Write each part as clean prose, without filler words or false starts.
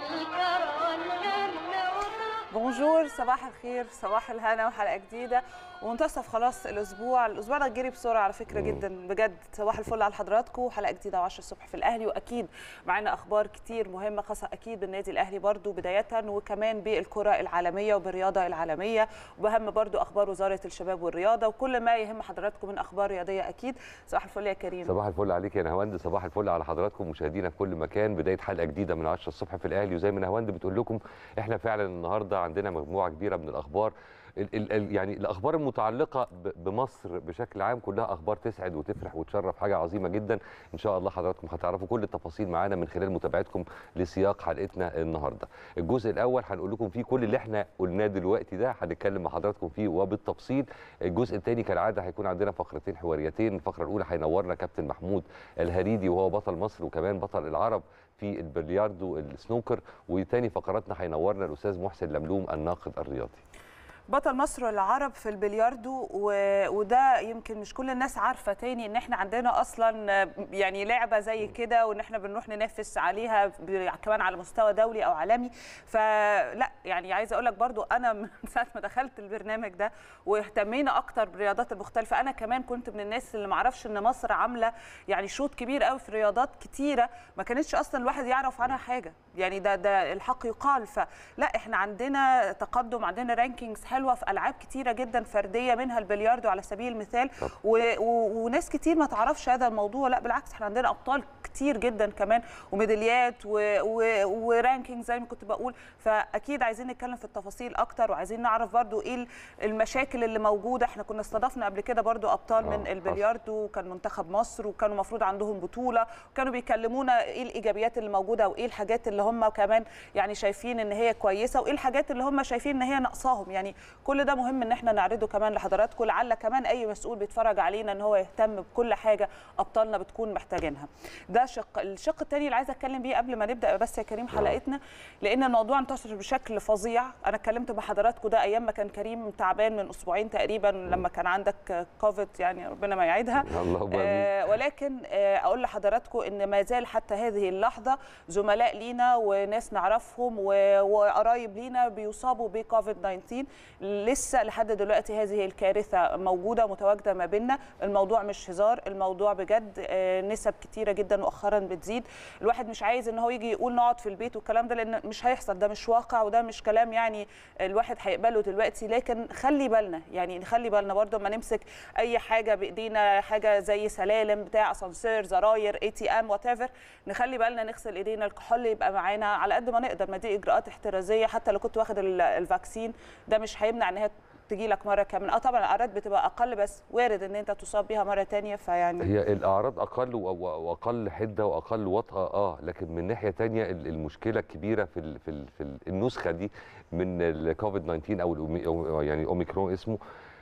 بونجور، صباح الخير، صباح الهنا وحلقه جديده ومنتصف خلاص الاسبوع ده جري بسرعه على فكره جدا بجد. صباح الفل على حضراتكم وحلقه جديده و10 الصبح في الاهلي، واكيد معانا اخبار كتير مهمه خاصه اكيد بالنادي الاهلي برضو بدايه وكمان بالكره العالميه وبالرياضه العالميه، وبهم برضو اخبار وزاره الشباب والرياضه وكل ما يهم حضراتكم من اخبار رياضيه اكيد. صباح الفل يا كريم. صباح الفل عليك يا نهاوند، صباح الفل على حضراتكم مشاهدينا في كل مكان. بدايه حلقه جديده من 10 الصبح في الاهلي، وزي ما نهاوند بتقول لكم احنا فعلا النهارده عندنا مجموعه كبيره من الاخبار، يعني الاخبار المتعلقه بمصر بشكل عام كلها اخبار تسعد وتفرح وتشرف، حاجه عظيمه جدا. ان شاء الله حضراتكم هتعرفوا كل التفاصيل معانا من خلال متابعتكم لسياق حلقتنا النهارده. الجزء الاول هنقول لكم فيه كل اللي احنا قلناه دلوقتي ده، هنتكلم مع حضراتكم فيه وبالتفصيل. الجزء الثاني كالعاده هيكون عندنا فقرتين حواريتين. الفقره الاولى هينورنا كابتن محمود الهريدي وهو بطل مصر وكمان بطل العرب في البلياردو السنوكر، وتاني فقراتنا هينورنا الاستاذ محسن لملوم الناقد الرياضي. بطل مصر والعرب في البلياردو وده يمكن مش كل الناس عارفه تاني ان احنا عندنا اصلا يعني لعبه زي كده، وان احنا بنروح ننافس عليها كمان على مستوى دولي او عالمي. فلا يعني عايزه اقول لك برضو انا من ساعه ما دخلت البرنامج ده واهتمينا اكتر بالرياضات المختلفه، انا كمان كنت من الناس اللي ما اعرفش ان مصر عامله يعني شوط كبير قوي في رياضات كتيره ما كانتش اصلا الواحد يعرف عنها حاجه، يعني ده الحق يقال. فلا احنا عندنا تقدم، عندنا رانكينجز حلوه في العاب كتيره جدا فرديه منها البلياردو على سبيل المثال، وناس كتير ما تعرفش هذا الموضوع. لا بالعكس احنا عندنا ابطال كتير جدا كمان وميداليات ورانكينج زي ما كنت بقول. فاكيد عايزين نتكلم في التفاصيل اكتر، وعايزين نعرف برضو ايه المشاكل اللي موجوده. احنا كنا استضفنا قبل كده برضو ابطال من البلياردو، وكان منتخب مصر وكانوا المفروض عندهم بطوله، وكانوا بيكلمونا ايه الايجابيات اللي موجوده وايه الحاجات اللي هم كمان يعني شايفين ان هي كويسه، وايه الحاجات اللي هم شايفين ان هي ناقصاهم. يعني كل ده مهم ان احنا نعرضه كمان لحضراتكم، لعل كمان اي مسؤول بيتفرج علينا ان هو يهتم بكل حاجه ابطالنا بتكون محتاجينها. ده الشق الثاني اللي عايزه اتكلم بيه قبل ما نبدا بس يا كريم حلقتنا، لان الموضوع انتشر بشكل فظيع. انا اتكلمت مع حضراتكم ده ايام ما كان كريم تعبان من اسبوعين تقريبا لما كان عندك كوفيد، يعني ربنا ما يعيدها. ولكن اقول لحضراتكم ان ما زال حتى هذه اللحظه زملاء لينا وناس نعرفهم وقرايب لينا بيصابوا بكوفيد 19. لسه لحد دلوقتي هذه الكارثه موجوده متواجده ما بيننا. الموضوع مش هزار، الموضوع بجد نسب كتيره جدا مؤخرا بتزيد. الواحد مش عايز ان هو يجي يقول نقعد في البيت والكلام ده، لان مش هيحصل، ده مش واقع وده مش كلام يعني الواحد هيقبله دلوقتي. لكن خلي بالنا، يعني نخلي بالنا برضه اما نمسك اي حاجه بايدينا، حاجه زي سلالم بتاع اسانسير زراير ATM وات ايفر، نخلي بالنا نغسل ايدينا، الكحول يبقى معانا على قد ما نقدر. ما دي اجراءات احترازيه، حتى لو كنت واخد الفاكسين ده مش هيمنع ان هي تجي لك مره كمان. طبعا الاعراض بتبقى اقل، بس وارد ان انت تصاب بيها مره ثانيه. فيعني هي الاعراض اقل واقل حده واقل وطأه، لكن من ناحيه ثانيه المشكله الكبيره في النسخه دي من الكوفيد 19 او يعني اوميكرون اسمه،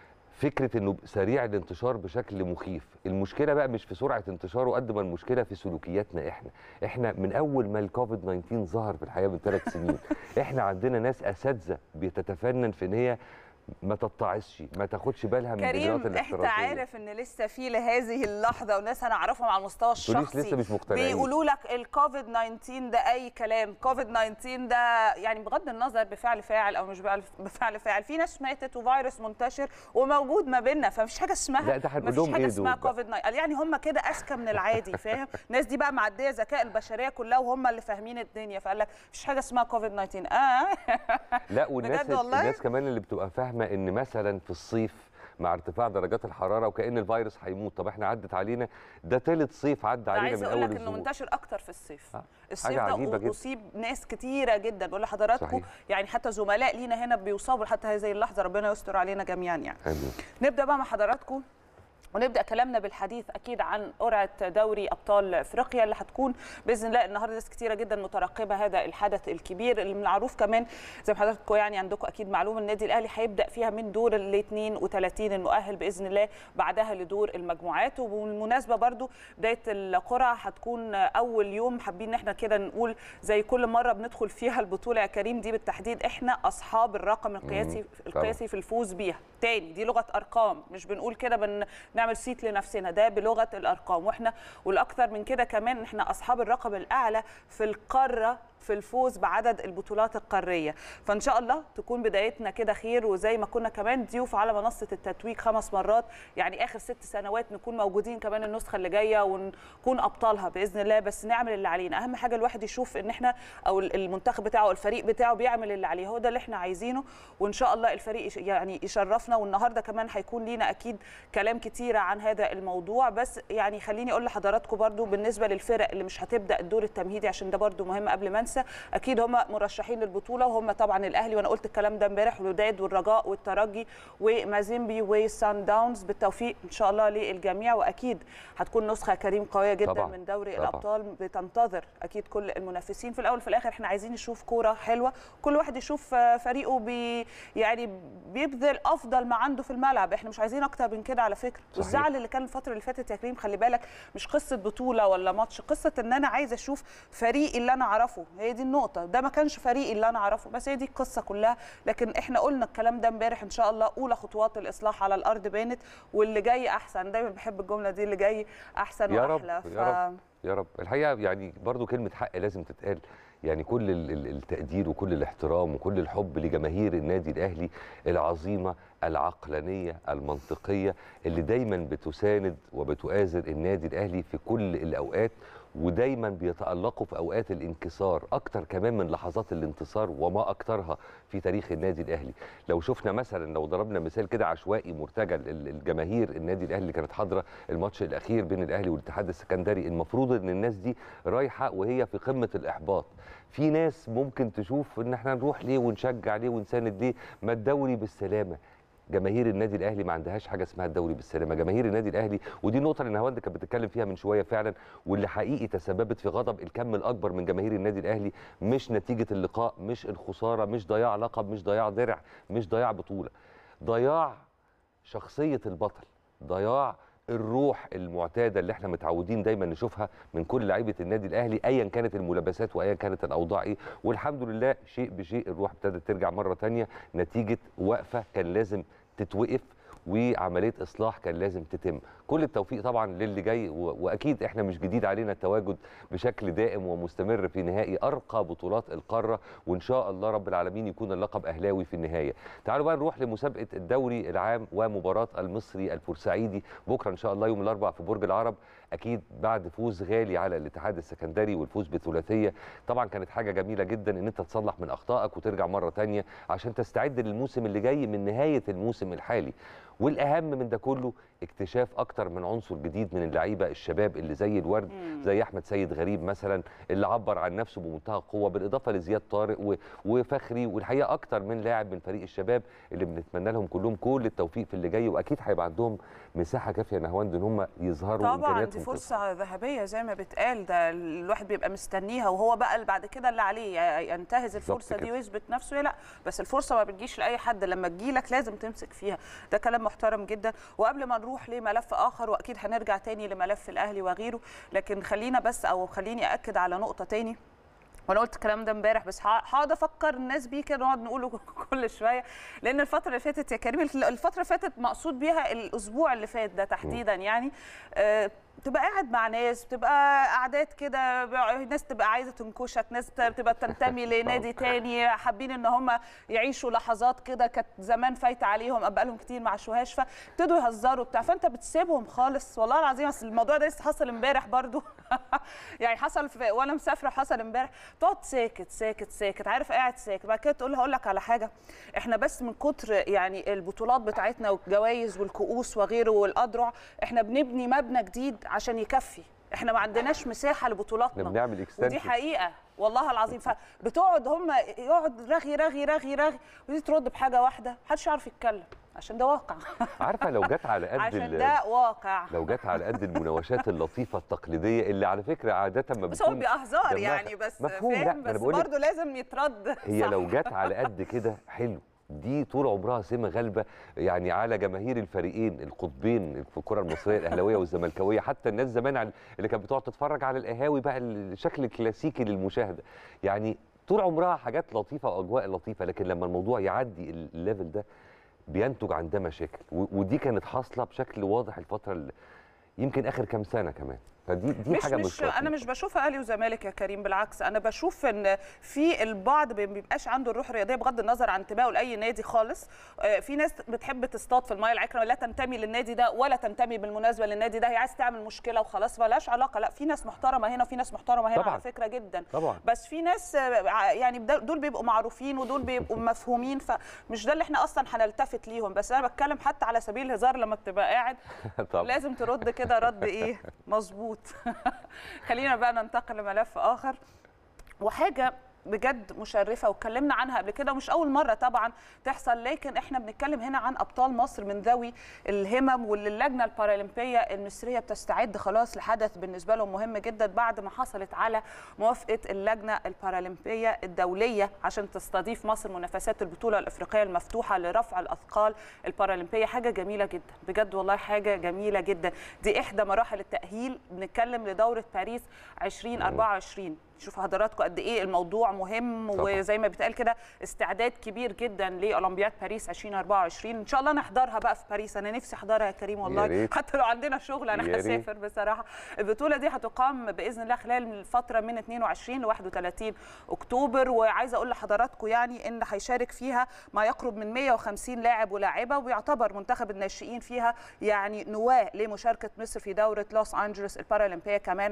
فكره انه سريع الانتشار بشكل مخيف. المشكله بقى مش في سرعه انتشاره قد ما المشكله في سلوكياتنا احنا من اول ما الكوفيد 19 ظهر في الحياه من 3 سنين احنا عندنا ناس اساتذه بتتفنن في ان هي ما تتعظش، ما تاخدش بالها من الاجراءات الاحترازيه. انت عارف ان لسه في لهذه اللحظه وناس انا اعرفهم على المستوى الشخصي لسه مش مقتنعين، بيقولوا لك الكوفيد 19 ده اي كلام، كوفيد 19 ده يعني بغض النظر بفعل فاعل او مش بفعل فاعل، في ناس ماتت وفيروس منتشر وموجود ما بيننا، فمش حاجه اسمها لا ده هنقول لهم حاجه اسمها كوفيد 19. يعني هم كده اذكى من العادي، فاهم؟ الناس دي بقى معديه ذكاء البشريه كلها وهم اللي فاهمين الدنيا، فقال لك مفيش حاجه اسمها كوفيد 19. لا والناس كمان اللي بتبقى فاهمه ان مثلا في الصيف مع ارتفاع درجات الحراره وكأن الفيروس هيموت. طب احنا عدت علينا، ده ثالث صيف عدى علينا من اول الاسبوع. عايز اقول لك انه منتشر اكتر في الصيف. الصيف ده اصيب ناس كتيره جدا، بقول لحضراتكم يعني حتى زملاء لينا هنا بيصابوا لحتى هذه اللحظه. ربنا يستر علينا جميعا يعني. نبدا بقى مع حضراتكم ونبدا كلامنا بالحديث اكيد عن قرعه دوري ابطال افريقيا اللي هتكون باذن الله النهارده. ناس كتيره جدا مترقبه هذا الحدث الكبير اللي من المعروف كمان زي ما حضراتكم يعني عندكم اكيد معلومه النادي الاهلي هيبدا فيها من دور ال 32 المؤهل باذن الله، بعدها لدور المجموعات. وبالمناسبه برضو بدايه القرعه هتكون اول يوم، حابين ان احنا كده نقول زي كل مره بندخل فيها البطوله يا كريم دي بالتحديد احنا اصحاب الرقم القياسي في الفوز بيها. تاني دي لغه ارقام، مش بنقول كده نعمل سيت لنفسنا، ده بلغه الارقام. واحنا والاكثر من كده كمان احنا اصحاب الرقم الاعلى في القاره في الفوز بعدد البطولات القاريه. فان شاء الله تكون بدايتنا كده خير، وزي ما كنا كمان ضيوف على منصه التتويج 5 مرات، يعني اخر 6 سنوات نكون موجودين كمان النسخه اللي جايه ونكون ابطالها باذن الله. بس نعمل اللي علينا، اهم حاجه الواحد يشوف ان احنا او المنتخب بتاعه او الفريق بتاعه بيعمل اللي عليه، هو ده اللي احنا عايزينه. وان شاء الله الفريق يعني يشرفنا، والنهارده كمان هيكون لينا اكيد كلام كتيره عن هذا الموضوع. بس يعني خليني اقول لحضراتكم برضو بالنسبه للفرق اللي مش هتبدا الدور التمهيدي، عشان ده برضو مهم قبل ما انسى، اكيد هم مرشحين للبطوله، وهم طبعا الاهلي، وانا قلت الكلام ده امبارح، والوداد والرجاء والترجي ومازيمبي وسان داونز. بالتوفيق ان شاء الله للجميع، واكيد هتكون نسخه كريم قويه جدا طبعا من دوري طبعا الابطال، بتنتظر اكيد كل المنافسين. في الاول وفي الاخر احنا عايزين نشوف كوره حلوه، كل واحد يشوف فريقه يعني بيبذل افضل ما عنده في الملعب، احنا مش عايزين اكتر من كده على فكره. والزعل اللي كان الفتره اللي فاتت يا كريم، خلي بالك مش قصه بطوله ولا ماتش، قصه ان انا عايزه اشوف فريقي اللي انا اعرفه، هي دي النقطه. ده ما كانش فريقي اللي انا اعرفه، بس هي دي القصه كلها. لكن احنا قلنا الكلام ده امبارح، ان شاء الله اولى خطوات الاصلاح على الارض بانت، واللي جاي احسن. دايما بحب الجمله دي، اللي جاي احسن يا واحلى. رب يا رب يا رب. الحقيقه يعني برضو كلمه حق لازم تتقال، يعني كل التقدير وكل الاحترام وكل الحب لجماهير النادي الاهلي العظيمه العقلانيه المنطقيه اللي دايما بتساند وبتؤازر النادي الاهلي في كل الاوقات، ودايما بيتألقوا في اوقات الانكسار اكتر كمان من لحظات الانتصار، وما اكترها في تاريخ النادي الاهلي. لو شفنا مثلا، لو ضربنا مثال كده عشوائي مرتجل، الجماهير النادي الاهلي اللي كانت حاضره الماتش الاخير بين الاهلي والاتحاد السكندري، المفروض ان الناس دي رايحه وهي في قمه الاحباط. في ناس ممكن تشوف ان احنا نروح ليه ونشجع ليه ونساند ليه، ما الدوري بالسلامه. جماهير النادي الاهلي ما عندهاش حاجه اسمها الدوري بالسلامه. جماهير النادي الاهلي، ودي نقطه اللي نهاوند كانت بتتكلم فيها من شويه فعلا، واللي حقيقي تسببت في غضب الكم الاكبر من جماهير النادي الاهلي، مش نتيجه اللقاء، مش الخساره، مش ضياع لقب، مش ضياع درع، مش ضياع بطوله، ضياع شخصيه البطل، ضياع الروح المعتاده اللي احنا متعودين دايما نشوفها من كل لعيبه النادي الاهلي، ايا كانت الملابسات وايا كانت الاوضاع ايه. والحمد لله شيء بشيء الروح ابتدت ترجع مره ثانيه نتيجه وقفه كان لازم تتوقف، وعمليه اصلاح كان لازم تتم. كل التوفيق طبعا للي جاي، واكيد احنا مش جديد علينا التواجد بشكل دائم ومستمر في نهائي ارقى بطولات القاره، وان شاء الله رب العالمين يكون اللقب اهلاوي في النهايه. تعالوا بقى نروح لمسابقه الدوري العام ومباراه المصري البورسعيدي بكره ان شاء الله يوم الاربعاء في برج العرب، اكيد بعد فوز غالي على الاتحاد السكندري والفوز بثلاثيه. طبعا كانت حاجه جميله جدا ان انت تصلح من اخطائك وترجع مره ثانيه عشان تستعد للموسم اللي جاي من نهايه الموسم الحالي. والاهم من ده كله اكتشاف اكتر من عنصر جديد من اللعيبه الشباب اللي زي الورد، زي احمد سيد غريب مثلا اللي عبر عن نفسه بمنتهى القوه، بالاضافه لزياد طارق وفخري، والحقيقه اكتر من لاعب من فريق الشباب اللي بنتمنى لهم كلهم كل التوفيق في اللي جاي، واكيد هيبقى عندهم مساحه كافيه نهاوند ان هم يظهروا طبعا. دي فرصه ذهبيه زي ما بتقال، ده الواحد بيبقى مستنيها، وهو بقى اللي بعد كده اللي عليه ينتهز الفرصه دي ويثبت نفسه. لا بس الفرصه ما بتجيش لاي حد، لما تجيلك لازم تمسك فيها. ده كلام محترم جدا. وقبل ما نروح لملف اخر، واكيد هنرجع تاني لملف الاهلي وغيره، لكن خلينا بس او خليني اكد على نقطه تاني، وانا قلت الكلام ده امبارح بس هقعد افكر الناس بيه كده، نقعد نقوله كل شويه. لان الفتره اللي فاتت يا كريم، الفتره اللي فاتت مقصود بيها الاسبوع اللي فات ده تحديدا، يعني تبقى قاعد مع ناس، بتبقى قعدات كده، ناس تبقى عايزه تنكشك، ناس تبقى تنتمي لنادي تاني، حابين ان هم يعيشوا لحظات كده كانت زمان فايته عليهم، بقى لهم كتير ما عاشوهاش، فابتدوا يهزروا بتاع، فانت بتسيبهم خالص. والله العظيم اصل الموضوع ده لسه حصل امبارح برضو يعني حصل وانا مسافره، حصل امبارح. تقعد ساكت ساكت ساكت، عارف، قاعد ساكت، بعد كده تقول هقول لك على حاجه، احنا بس من كتر يعني البطولات بتاعتنا والجوائز والكؤوس وغيره والاذرع، احنا بنبني مبنى جديد عشان يكفي، احنا ما عندناش مساحه لبطولاتنا، بنعمل اكستنشن، ودي حقيقه والله العظيم. فبتقعد هم يقعد رغي رغي رغي رغي، ودي ترد بحاجه واحده، محدش يعرف يتكلم عشان ده واقع. عارفه لو جت على قد عشان ده واقع، لو جت على قد المناوشات اللطيفه التقليديه اللي على فكره عاده ما بتكون، بس هو بيهزار يعني، بس فاهم، بس برضه لازم يترد. هي لو جت على قد كده حلو، دي طول عمرها سمه غالبه يعني على جماهير الفريقين القطبين في الكره المصريه، الاهلاويه والزملكاويه، حتى الناس زمان اللي كانت بتقعد تتفرج على القهاوي بقى الشكل الكلاسيكي للمشاهده، يعني طول عمرها حاجات لطيفه واجواء لطيفه، لكن لما الموضوع يعدي الليفل ده بينتج عن ده مشاكل، ودي كانت حاصله بشكل واضح الفتره يمكن اخر كام سنه كمان. فدي حاجه مش انا مش بشوفها اهلي وزمالك يا كريم، بالعكس انا بشوف ان في البعض ما بيبقاش عنده الروح الرياضيه بغض النظر عن انتمائه لاي نادي خالص. في ناس بتحب تصطاد في المايه العكره، لا تنتمي للنادي ده ولا تنتمي بالمناسبه للنادي ده، هي عايز تعمل مشكله وخلاص مالهاش علاقه. لا، في ناس محترمه هنا وفي ناس محترمه هنا على فكره جدا طبعا. بس في ناس يعني دول بيبقوا معروفين ودول بيبقوا مفهومين، فمش ده اللي احنا اصلا هنلتفت ليهم. بس انا بتكلم حتى على سبيل الهزار، لما بتبقى قاعد لازم ترد كده رد ايه مظبوط. خلينا بقى ننتقل لملف اخر وحاجه بجد مشرفه واتكلمنا عنها قبل كده، ومش اول مره طبعا تحصل، لكن احنا بنتكلم هنا عن ابطال مصر من ذوي الهمم، واللي اللجنه البارالمبيه المصريه بتستعد خلاص لحدث بالنسبه لهم مهم جدا بعد ما حصلت على موافقه اللجنه البارالمبيه الدوليه عشان تستضيف مصر منافسات البطوله الافريقيه المفتوحه لرفع الاثقال البارالمبيه. حاجه جميله جدا بجد والله، حاجه جميله جدا. دي احدى مراحل التاهيل، بنتكلم لدوره باريس 2024. شوفوا حضراتكم قد ايه الموضوع مهم طبعا. وزي ما بيتقال كده استعداد كبير جدا لاولمبياد باريس 2024. ان شاء الله نحضرها بقى في باريس، انا نفسي احضرها يا كريم والله، حتى لو عندنا شغل انا هسافر بصراحه. البطوله دي هتقام باذن الله خلال الفتره من 22 ل 31 اكتوبر، وعايزه اقول لحضراتكم يعني ان هيشارك فيها ما يقرب من 150 لاعب ولاعبه، ويعتبر منتخب الناشئين فيها يعني نواه لمشاركه مصر في دوره لوس انجلوس البارالمبيه كمان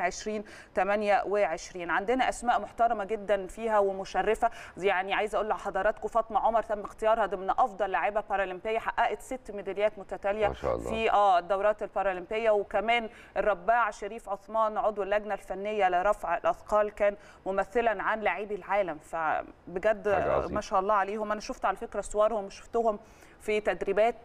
2028. عندنا اسماء محترمه جدا فيها ومشرفه، يعني عايزه اقول لحضراتكم فاطمه عمر تم اختيارها ضمن افضل لاعبه بارالمبيه، حققت 6 ميداليات متتاليه في الدورات البارالمبيه. وكمان الرباع شريف عثمان عضو اللجنه الفنيه لرفع الاثقال كان ممثلا عن لاعبي العالم، فبجد ما شاء الله عليهم. انا شفت على فكره صورهم وشفتهم في تدريبات،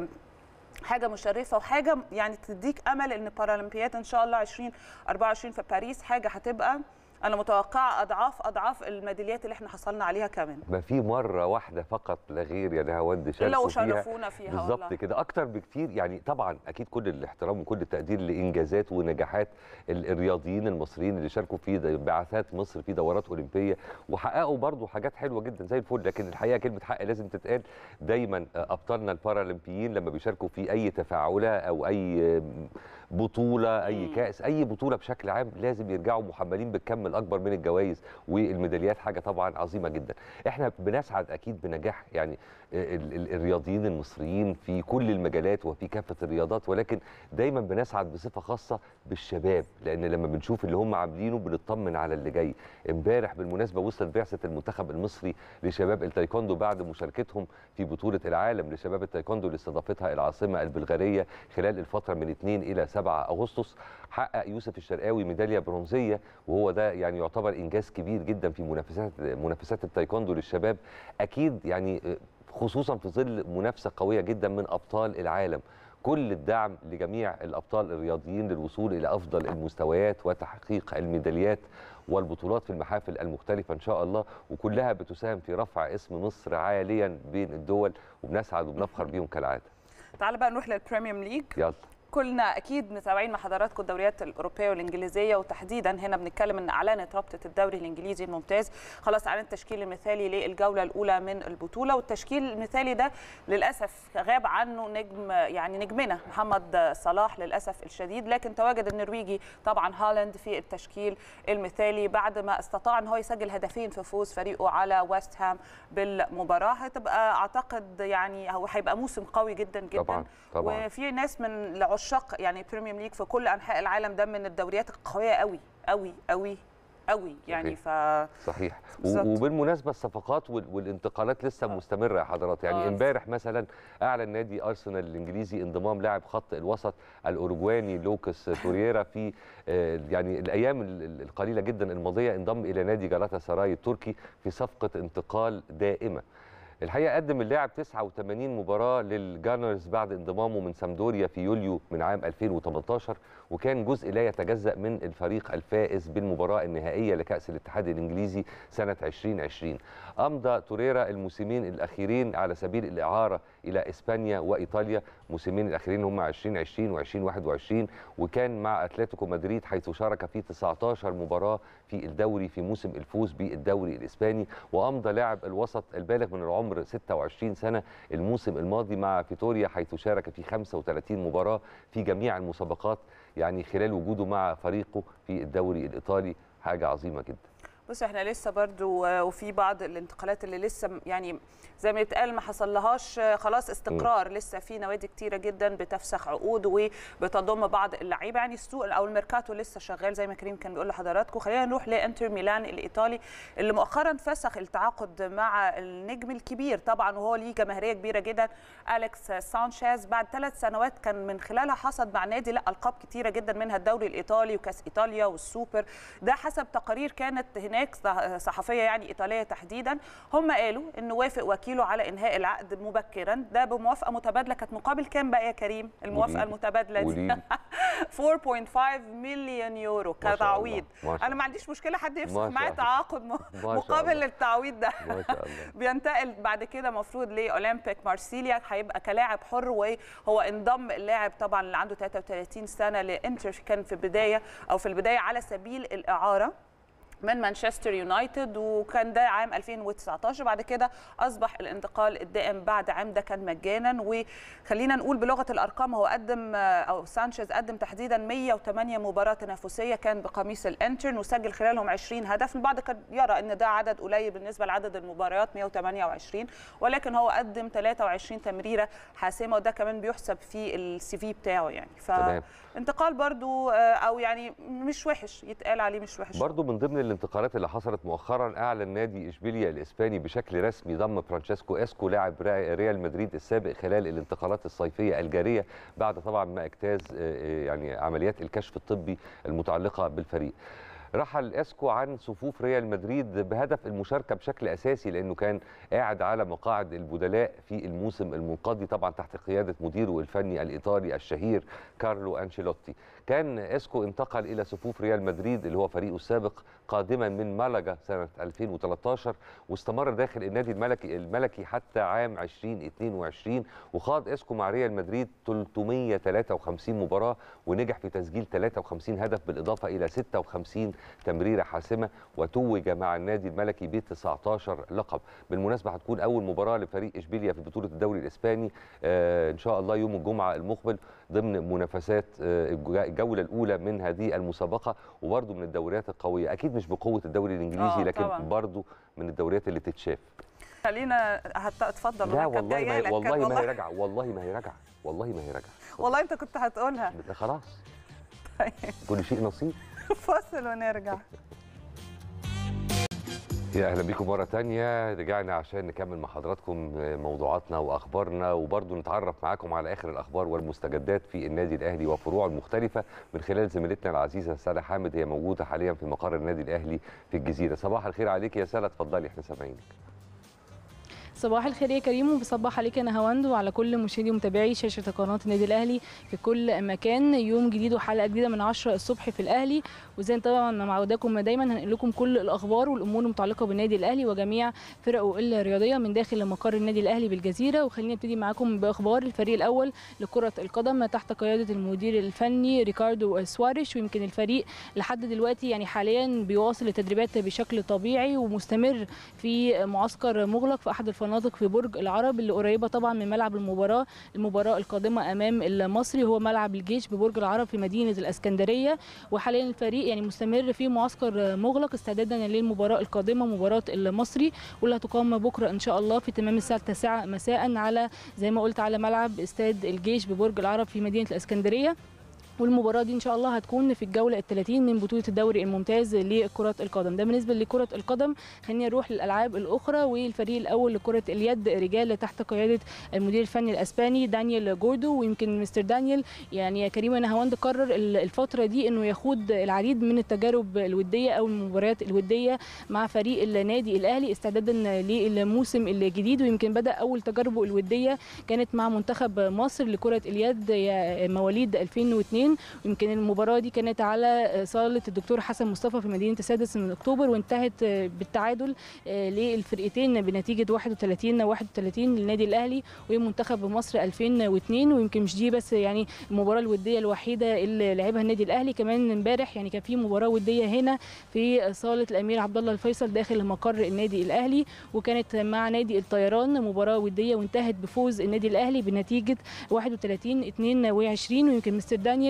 حاجه مشرفه وحاجه يعني تديك امل ان بارالمبيات ان شاء الله 2024 في باريس حاجه هتبقى انا متوقعه اضعاف الميداليات اللي احنا حصلنا عليها كمان. ما في مره واحده فقط لا غير يا نهاوند شاركوا فيها، وشرفونا فيها بالظبط كده، اكتر بكتير. يعني طبعا اكيد كل الاحترام وكل التقدير لانجازات ونجاحات الرياضيين المصريين اللي شاركوا في بعثات مصر في دورات اولمبيه وحققوا برضو حاجات حلوه جدا زي الفل، لكن الحقيقه كلمه حق لازم تتقال. دايما ابطالنا البارالمبيين لما بيشاركوا في اي تفاعله او اي بطوله، اي كاس، اي بطوله بشكل عام، لازم يرجعوا محملين بالكم الاكبر من الجوائز والميداليات، حاجه طبعا عظيمه جدا. احنا بنسعد اكيد بنجاح يعني الرياضيين المصريين في كل المجالات وفي كافه الرياضات، ولكن دايما بنسعد بصفه خاصه بالشباب، لان لما بنشوف اللي هم عاملينه بنطمن على اللي جاي. امبارح بالمناسبه وصلت بعثه المنتخب المصري لشباب التايكوندو بعد مشاركتهم في بطوله العالم لشباب التايكوندو اللي استضافتها العاصمه البلغاريه خلال الفتره من 2 الى 7 اغسطس. حقق يوسف الشرقاوي ميداليه برونزيه، وهو ده يعني يعتبر انجاز كبير جدا في منافسات التايكوندو للشباب، اكيد يعني خصوصا في ظل منافسه قويه جدا من ابطال العالم. كل الدعم لجميع الابطال الرياضيين للوصول الى افضل المستويات وتحقيق الميداليات والبطولات في المحافل المختلفه ان شاء الله، وكلها بتساهم في رفع اسم مصر عاليا بين الدول، وبنسعد وبنفخر بيهم كالعاده. تعال بقى نروح للبريميوم ليج. يلا. كلنا اكيد متابعين مع حضراتكم الدوريات الاوروبيه والانجليزيه، وتحديدا هنا بنتكلم ان اعلنت رابطه الدوري الانجليزي الممتاز خلاص اعلن التشكيل المثالي للجوله الاولى من البطوله، والتشكيل المثالي ده للاسف غاب عنه نجم يعني نجمنا محمد صلاح للاسف الشديد، لكن تواجد النرويجي طبعا هالاند في التشكيل المثالي بعد ما استطاع ان هو يسجل هدفين في فوز فريقه على ويست هام بالمباراه. هتبقى اعتقد يعني هو هيبقى موسم قوي جدا جدا طبعا. وفي ناس من عشاق يعني بريميوم ليج في كل انحاء العالم، ده من الدوريات القويه قوي قوي قوي قوي يعني. صحيح. وبالمناسبه الصفقات والانتقالات لسه مستمره يا حضرات، يعني امبارح مثلا اعلن نادي ارسنال الانجليزي انضمام لاعب خط الوسط الاوروجواني لوكاس تورييرا في يعني الايام القليله جدا الماضيه، انضم الى نادي جالاتا سراي التركي في صفقه انتقال دائمه. الحقيقه قدم اللاعب 89 مباراه للجانرز بعد انضمامه من سامدوريا في يوليو من عام 2018، وكان جزء لا يتجزأ من الفريق الفائز بالمباراه النهائيه لكأس الاتحاد الانجليزي سنه 2020. امضى توريرا الموسمين الاخيرين على سبيل الاعاره الى اسبانيا وايطاليا، الموسمين الاخيرين هم 2020 و2021، وكان مع اتلتيكو مدريد حيث شارك في 19 مباراه في الدوري في موسم الفوز بالدوري الاسباني. وامضى لاعب الوسط البالغ من العمر 26 سنه الموسم الماضي مع فيتوريا حيث شارك في 35 مباراه في جميع المسابقات. يعني خلال وجوده مع فريقه في الدوري الايطالي، حاجه عظيمه جدا. بص احنا لسه برضو وفي بعض الانتقالات اللي لسه يعني زي ما يتقال ما حصلهاش خلاص استقرار، لسه في نوادي كتيره جدا بتفسخ عقود وبتضم بعض اللعيبه، يعني السوق او الميركاتو لسه شغال زي ما كريم كان بيقول لحضراتكم. خلينا نروح لانتر ميلان الايطالي اللي مؤخرا فسخ التعاقد مع النجم الكبير طبعا وهو ليه جماهيريه كبيره جدا اليكس سانشيز بعد 3 سنوات كان من خلالها حصد مع نادي القاب كتيره جدا منها الدوري الايطالي وكاس ايطاليا والسوبر، ده حسب تقارير كانت هناك صحفيه يعني ايطاليه تحديدا. هم قالوا انه وافق وكيله على انهاء العقد مبكرا، ده بموافقه متبادله كانت مقابل كام بقى يا كريم الموافقه المتبادله دي؟ 4.5 مليون يورو كتعويض. انا ما عنديش مشكله حد يفسخ معايا تعاقد مقابل التعويض ده. ما شاء الله. بينتقل بعد كده المفروض لاولمبيك مارسيليا، هيبقى كلاعب حر، وهو انضم اللاعب طبعا اللي عنده 33 سنه لانتر، كان في البدايه على سبيل الاعاره من مانشستر يونايتد، وكان ده عام 2019. بعد كده اصبح الانتقال الدائم بعد عام، ده كان مجانا. وخلينا نقول بلغه الارقام هو قدم او سانشيز قدم تحديدا 108 مباراه تنافسيه كان بقميص الانتر وسجل خلالهم 20 هدف. البعض قد يرى ان ده عدد قليل بالنسبه لعدد المباريات 128، ولكن هو قدم 23 تمريره حاسمه، وده كمان بيحسب في السي في بتاعه يعني. فانتقال برضو او يعني مش وحش، يتقال عليه مش وحش. برضو من ضمن الانتقالات اللي حصلت مؤخرا، اعلن نادي اشبيليا الاسباني بشكل رسمي ضم فرانشيسكو اسكو لاعب ريال مدريد السابق خلال الانتقالات الصيفيه الجاريه، بعد طبعا ما اجتاز يعني عمليات الكشف الطبي المتعلقه بالفريق. رحل اسكو عن صفوف ريال مدريد بهدف المشاركه بشكل اساسي، لانه كان قاعد على مقاعد البدلاء في الموسم المنقضي طبعا تحت قياده مديره الفني الايطالي الشهير كارلو انشيلوتي. كان اسكو انتقل الى صفوف ريال مدريد اللي هو فريقه السابق قادما من مالاجا سنه 2013، واستمر داخل النادي الملكي حتى عام 2022، وخاض اسكو مع ريال مدريد 353 مباراه ونجح في تسجيل 53 هدف بالاضافه الى 56 تمريره حاسمه، وتوج مع النادي الملكي ب 19 لقب. بالمناسبه هتكون اول مباراه لفريق اشبيليا في بطوله الدوري الاسباني ان شاء الله يوم الجمعه المقبل ضمن منافسات الجوله الاولى من هذه المسابقه، وبرده من الدوريات القويه، اكيد مش بقوه الدوري الانجليزي لكن برده من الدوريات اللي تتشاف. خلينا اتفضل. لا والله ما هي راجعه، والله ما هي راجعه، والله ما هي راجعه. والله انت كنت هتقولها. خلاص. طيب كل شيء نصيب. فاصل ونرجع. يا اهلا بيكم مره ثانيه، رجعنا عشان نكمل مع حضراتكم موضوعاتنا واخبارنا، وبرضه نتعرف معاكم على اخر الاخبار والمستجدات في النادي الاهلي وفروعه المختلفه من خلال زميلتنا العزيزه سالة حامد، هي موجوده حاليا في مقر النادي الاهلي في الجزيره. صباح الخير عليك يا سالة، اتفضلي احنا سامعينك. صباح الخير يا كريم، وبصبح عليك يا نهاوند وعلى كل مشاهدي ومتابعي شاشه قناه النادي الاهلي في كل مكان. يوم جديد وحلقه جديده من 10 الصبح في الاهلي، وزي طبعا ما معوداكم دايما هنقل لكم كل الاخبار والامور المتعلقه بالنادي الاهلي وجميع فرقه الرياضيه من داخل مقر النادي الاهلي بالجزيره. وخلينا نبتدي معاكم باخبار الفريق الاول لكره القدم تحت قياده المدير الفني ريكاردو سواريش، ويمكن الفريق لحد دلوقتي يعني حاليا بيواصل التدريبات بشكل طبيعي ومستمر في معسكر مغلق في احد الفنادق في برج العرب اللي قريبه طبعا من ملعب المباراه القادمه امام المصري، هو ملعب الجيش ببرج العرب في مدينه الاسكندريه. وحاليا الفريق يعني مستمر في معسكر مغلق استعدادا للمباراه القادمه مباراه المصري، واللي هتقام بكره ان شاء الله في تمام الساعه 9 مساء على زي ما قلت على ملعب استاد الجيش ببرج العرب في مدينه الاسكندريه. والمباراه دي ان شاء الله هتكون في الجوله ال30 من بطوله الدوري الممتاز لكره القدم. ده بالنسبه لكره القدم. خلينا نروح للالعاب الاخرى، والفريق الاول لكره اليد رجال تحت قياده المدير الفني الاسباني دانيال جوردو. ويمكن مستر دانيال يعني يا كريم نهاوند قرر الفتره دي انه يخوض العديد من التجارب الوديه او المباريات الوديه مع فريق النادي الاهلي استعدادا للموسم الجديد. ويمكن بدا اول تجاربه الوديه كانت مع منتخب مصر لكره اليد مواليد 2002. ويمكن المباراه دي كانت على صاله الدكتور حسن مصطفى في مدينه السادس من اكتوبر، وانتهت بالتعادل للفرقتين بنتيجه 31-31 للنادي الاهلي ومنتخب مصر 2002. ويمكن مش دي بس يعني المباراه الوديه الوحيده اللي لعبها النادي الاهلي، كمان امبارح يعني كان في مباراه وديه هنا في صاله الامير عبد الله الفيصل داخل مقر النادي الاهلي، وكانت مع نادي الطيران مباراه وديه وانتهت بفوز النادي الاهلي بنتيجه 31-22. ويمكن مستر دانيال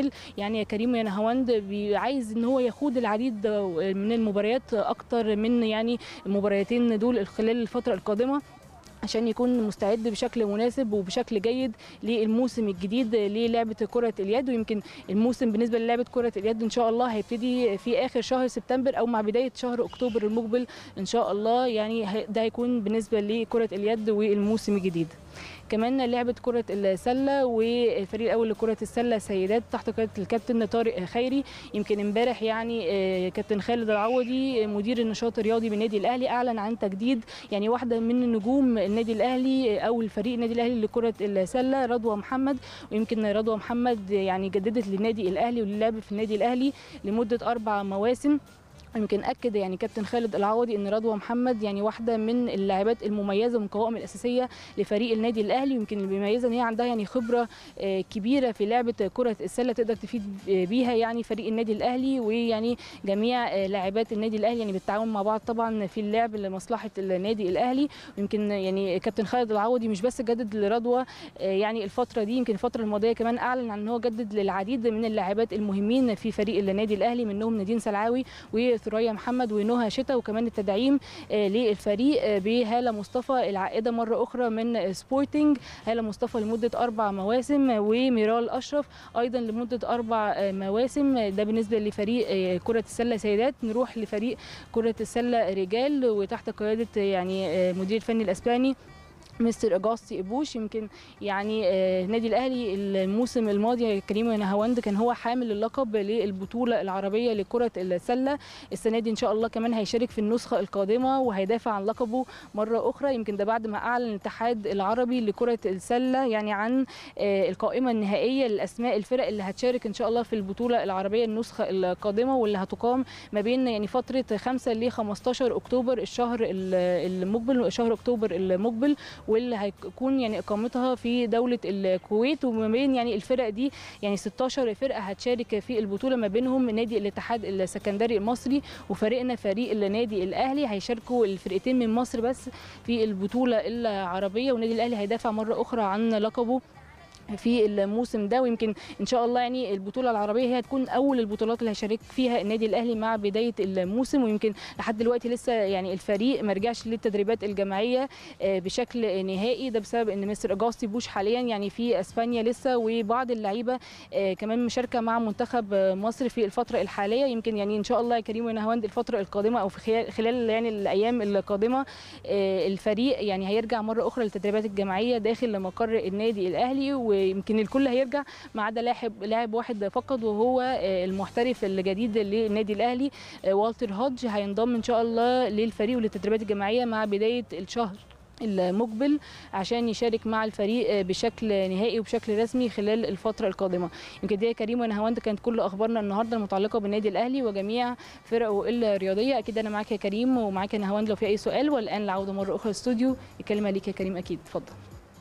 المقبل يعني يا كريم ويا نهاوند عايز ان هو يخوض العديد من المباريات اكتر من يعني المباريتين دول خلال الفتره القادمه عشان يكون مستعد بشكل مناسب وبشكل جيد للموسم الجديد للعبه كره اليد. ويمكن الموسم بالنسبه للعبه كره اليد ان شاء الله هيبتدي في اخر شهر سبتمبر او مع بدايه شهر اكتوبر المقبل ان شاء الله، يعني ده هيكون بالنسبه لكره اليد والموسم الجديد. كمان لعبه كره السله والفريق الاول لكره السله سيدات تحت قياده الكابتن طارق خيري. يمكن امبارح يعني كابتن خالد العوضي مدير النشاط الرياضي بالنادي الاهلي اعلن عن تجديد يعني واحده من نجوم النادي الاهلي او الفريق النادي الاهلي لكره السله رضوى محمد. ويمكن رضوى محمد يعني جددت للنادي الاهلي وللعب في النادي الاهلي لمده 4 مواسم. يمكن اكد يعني كابتن خالد العوضي ان رضوى محمد يعني واحده من اللاعبات المميزه من القوائم الاساسيه لفريق النادي الاهلي. ويمكن اللي بيميزها ان هي عندها يعني خبره كبيره في لعبه كره السله تقدر تفيد بيها يعني فريق النادي الاهلي ويعني جميع لاعبات النادي الاهلي يعني بالتعاون مع بعض طبعا في اللعب لمصلحه النادي الاهلي. ويمكن يعني كابتن خالد العوضي مش بس جدد لرضوى يعني الفتره دي، يمكن الفتره الماضيه كمان اعلن عن ان هو جدد للعديد من اللاعبات المهمين في فريق النادي الاهلي منهم نادين سلعاوي ثريا محمد ونهى شتا. وكمان التدعيم للفريق بهاله مصطفى العائده مره اخرى من سبورتنج، هاله مصطفى لمده 4 مواسم وميرال اشرف ايضا لمده 4 مواسم. ده بالنسبه لفريق كره السله سيدات. نروح لفريق كره السله رجال وتحت قياده يعني مدير الفني الاسباني مستر اجاستي ابوش. يمكن يعني النادي الاهلي الموسم الماضي يا كريم ونهاوند كان هو حامل اللقب للبطوله العربيه لكره السله. السنه دي ان شاء الله كمان هيشارك في النسخه القادمه وهيدافع عن لقبه مره اخرى. يمكن ده بعد ما اعلن الاتحاد العربي لكره السله يعني عن القائمه النهائيه لاسماء الفرق اللي هتشارك ان شاء الله في البطوله العربيه النسخه القادمه واللي هتقام ما بين يعني فتره 5 ل 15 اكتوبر الشهر المقبل، شهر اكتوبر المقبل، واللي هيكون يعني اقامتها في دوله الكويت. وما بين يعني الفرق دي يعني 16 فرقه هتشارك في البطوله ما بينهم نادي الاتحاد السكندري المصري وفريقنا فريق النادي الاهلي. هيشاركوا الفرقتين من مصر بس في البطوله العربيه والنادي الاهلي هيدافع مره اخرى عن لقبه في الموسم ده. ويمكن ان شاء الله يعني البطوله العربيه هي هتكون اول البطولات اللي هيشارك فيها النادي الاهلي مع بدايه الموسم. ويمكن لحد دلوقتي لسه يعني الفريق ما رجعش للتدريبات الجماعيه بشكل نهائي، ده بسبب ان مستر اجاستي بوش حاليا يعني في اسبانيا لسه، وبعض اللعيبه كمان مشاركه مع منتخب مصر في الفتره الحاليه. يمكن يعني ان شاء الله يا كريم ونهاوند الفتره القادمه او في خلال يعني الايام القادمه الفريق يعني هيرجع مره اخرى للتدريبات الجماعيه داخل مقر النادي الاهلي. ويمكن الكل هيرجع ما عدا لاعب واحد فقط وهو المحترف الجديد للنادي الاهلي والتر هودج هينضم ان شاء الله للفريق وللتدريبات الجماعيه مع بدايه الشهر المقبل عشان يشارك مع الفريق بشكل نهائي وبشكل رسمي خلال الفتره القادمه. يمكن دي يا كريم ونهاوند كانت كل اخبارنا النهارده المتعلقه بالنادي الاهلي وجميع فرقه الرياضيه. اكيد انا معاك يا كريم ومعاك يا نهاوند لو في اي سؤال. والان العوده مره اخرى الاستوديو، الكلمه ليك يا كريم. اكيد اتفضل.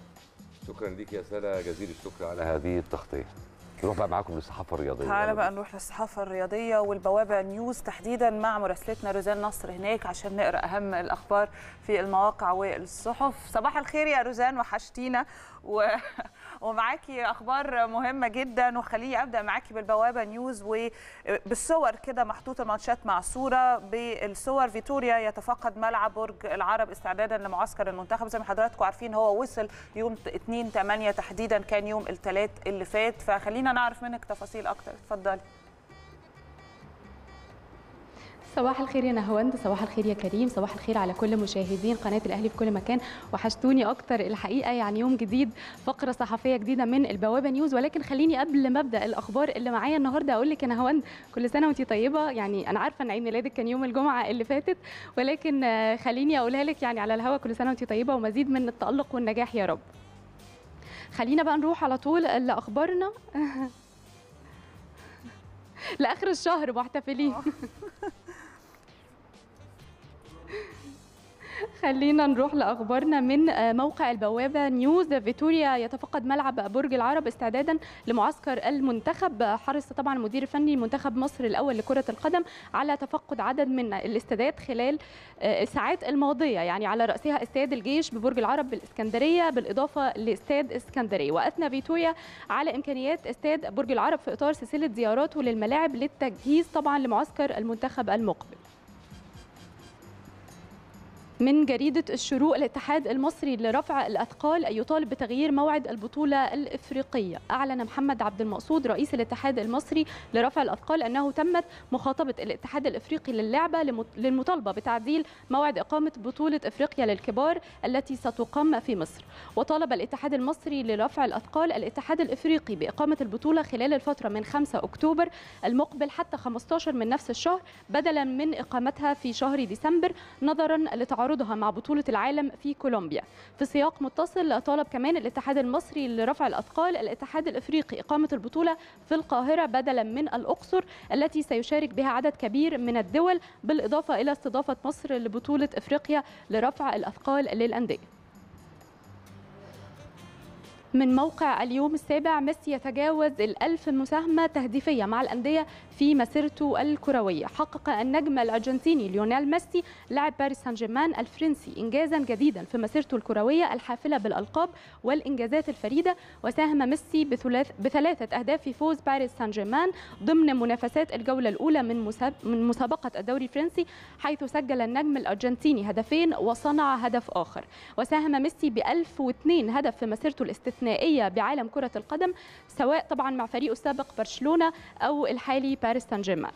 شكرا ليك يا ساره، جزيل الشكر على هذه التغطيه. نروح بقى معاكم للصحافه الرياضيه. تعالى بقى نروح للصحافه الرياضيه والبوابه نيوز تحديدا مع مراسلتنا روزان نصر هناك عشان نقرا اهم الاخبار في المواقع والصحف. صباح الخير يا روزان، وحشتينا ومعاكي اخبار مهمه جدا. وخليني ابدا معاكي بالبوابه نيوز وبالصور كده محطوطه مانشات مع صوره بالصور. فيتوريا يتفقد ملعب برج العرب استعدادا لمعسكر المنتخب. زي ما حضراتكم عارفين هو وصل يوم 2/8 تحديدا، كان يوم الثلاث اللي فات. فخلينا نعرف منك تفاصيل اكتر، اتفضلي. صباح الخير يا نهاوند، صباح الخير يا كريم، صباح الخير على كل مشاهدين قناة الأهلي في كل مكان. وحشتوني أكتر الحقيقة، يعني يوم جديد، فقرة صحفية جديدة من البوابة نيوز. ولكن خليني قبل ما أبدأ الأخبار اللي معايا النهاردة أقول لك يا نهاوند كل سنة وأنتي طيبة. يعني أنا عارفة إن عيد ميلادك كان يوم الجمعة اللي فاتت، ولكن خليني أقولها لك يعني على الهوا كل سنة وأنتي طيبة ومزيد من التألق والنجاح يا رب. خلينا بقى نروح على طول لأخبارنا. لآخر الشهر محتفلين. خلينا نروح لاخبارنا من موقع البوابه نيوز. فيتوريا يتفقد ملعب برج العرب استعدادا لمعسكر المنتخب. حرص طبعا المدير الفني لمنتخب مصر الاول لكره القدم على تفقد عدد من الاستادات خلال الساعات الماضيه، يعني على راسها استاد الجيش ببرج العرب بالاسكندريه بالاضافه لاستاد اسكندريه. واثنى فيتوريا على امكانيات استاد برج العرب في اطار سلسله زياراته للملاعب للتجهيز طبعا لمعسكر المنتخب المقبل. من جريدة الشروق، الاتحاد المصري لرفع الأثقال يطالب بتغيير موعد البطولة الإفريقية. أعلن محمد عبد المقصود رئيس الاتحاد المصري لرفع الأثقال أنه تمت مخاطبة الاتحاد الإفريقي للعبة للمطالبة بتعديل موعد إقامة بطولة إفريقيا للكبار التي ستقام في مصر. وطالب الاتحاد المصري لرفع الأثقال الاتحاد الإفريقي بإقامة البطولة خلال الفترة من 5 أكتوبر المقبل حتى 15 من نفس الشهر بدلا من إقامتها في شهر ديسمبر نظرا لتعارضها مع بطولة العالم في كولومبيا. في سياق متصل طالب كمان الاتحاد المصري لرفع الأثقال الاتحاد الإفريقي إقامة البطولة في القاهرة بدلا من الأقصر التي سيشارك بها عدد كبير من الدول، بالإضافة إلى استضافة مصر لبطولة إفريقيا لرفع الأثقال للأندية. من موقع اليوم السابع، ميسي يتجاوز 1000 مساهمة تهديفية مع الأندية في مسيرته الكروية. حقق النجم الأرجنتيني ليونيل ميسي لاعب باريس سان جيرمان الفرنسي إنجازا جديدا في مسيرته الكروية الحافلة بالألقاب والإنجازات الفريدة. وساهم ميسي بثلاثة أهداف في فوز باريس سان جيرمان ضمن منافسات الجولة الأولى من مسابقة الدوري الفرنسي، حيث سجل النجم الأرجنتيني هدفين وصنع هدف آخر. وساهم ميسي ب1002 هدف في مسيرته الاستثنائية بعالم كرة القدم، سواء طبعا مع فريقه السابق برشلونة أو الحالي باريس سان جيرمان.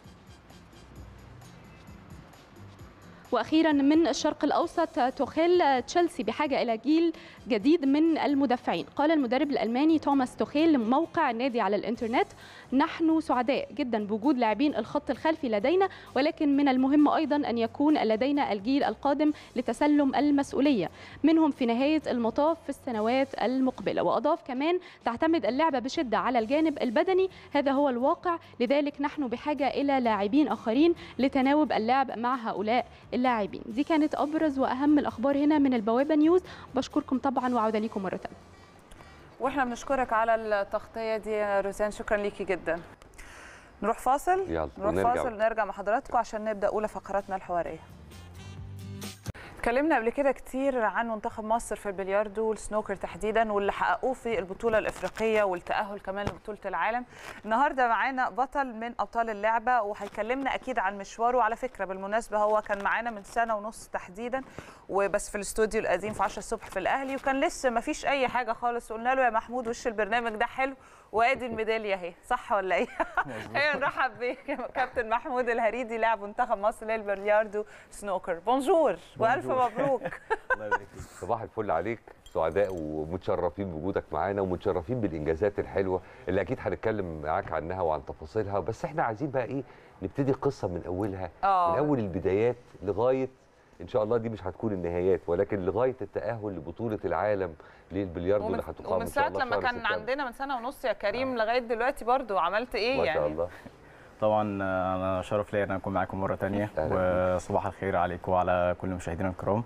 واخيرا من الشرق الاوسط، توخيل تشيلسي بحاجه الى جيل جديد من المدافعين. قال المدرب الالماني توماس توخيل لموقع النادي على الانترنت: نحن سعداء جدا بوجود لاعبين الخط الخلفي لدينا، ولكن من المهم ايضا ان يكون لدينا الجيل القادم لتسلم المسؤوليه منهم في نهايه المطاف في السنوات المقبله. واضاف كمان: تعتمد اللعبه بشده على الجانب البدني، هذا هو الواقع، لذلك نحن بحاجه الى لاعبين اخرين لتناوب اللعب مع هؤلاء اللاعبين. دي كانت ابرز واهم الاخبار هنا من البوابه نيوز. بشكركم طبعا وعوده ليكم مره ثانيه. واحنا بنشكرك على التغطيه دي يا روزان، شكرا ليكي جدا. نروح فاصل. يلا نروح فاصل ونرجع مع حضراتكم عشان نبدا اولى فقراتنا الحواريه. اتكلمنا قبل كده كتير عن منتخب مصر في البلياردو والسنوكر تحديدا واللي حققوه في البطوله الافريقيه والتاهل كمان لبطوله العالم. النهارده معانا بطل من ابطال اللعبه وهيكلمنا اكيد عن مشواره. على فكره بالمناسبه هو كان معانا من سنه ونص تحديدا وبس في الاستوديو القديم في 10 الصبح في الاهلي، وكان لسه ما فيش اي حاجه خالص. قلنا له يا محمود وش البرنامج ده حلو وادي الميداليه اهي، صح ولا ايه؟ ايوه نرحب بكابتن محمود الهريدي لاعب منتخب مصر للبلياردو سنوكر. بونجور والف مبروك. الله يبارك فيك. صباح الفل عليك، سعداء ومتشرفين بوجودك معانا ومتشرفين بالانجازات الحلوه اللي اكيد هنتكلم معاك عنها وعن تفاصيلها، بس احنا عايزين بقى ايه، نبتدي القصه من اولها، من اول البدايات لغايه ان شاء الله دي مش هتكون النهايات، ولكن لغايه التاهل لبطوله العالم للبلياردو اللي هتقام ومن ساعه لما كان عندنا من سنه ونص يا كريم لغايه دلوقتي برضو عملت ايه ما يعني؟ شاء الله. طبعا انا شرف ليا ان اكون معاكم مره ثانيه، وصباح الخير عليكم وعلى كل مشاهدينا الكرام.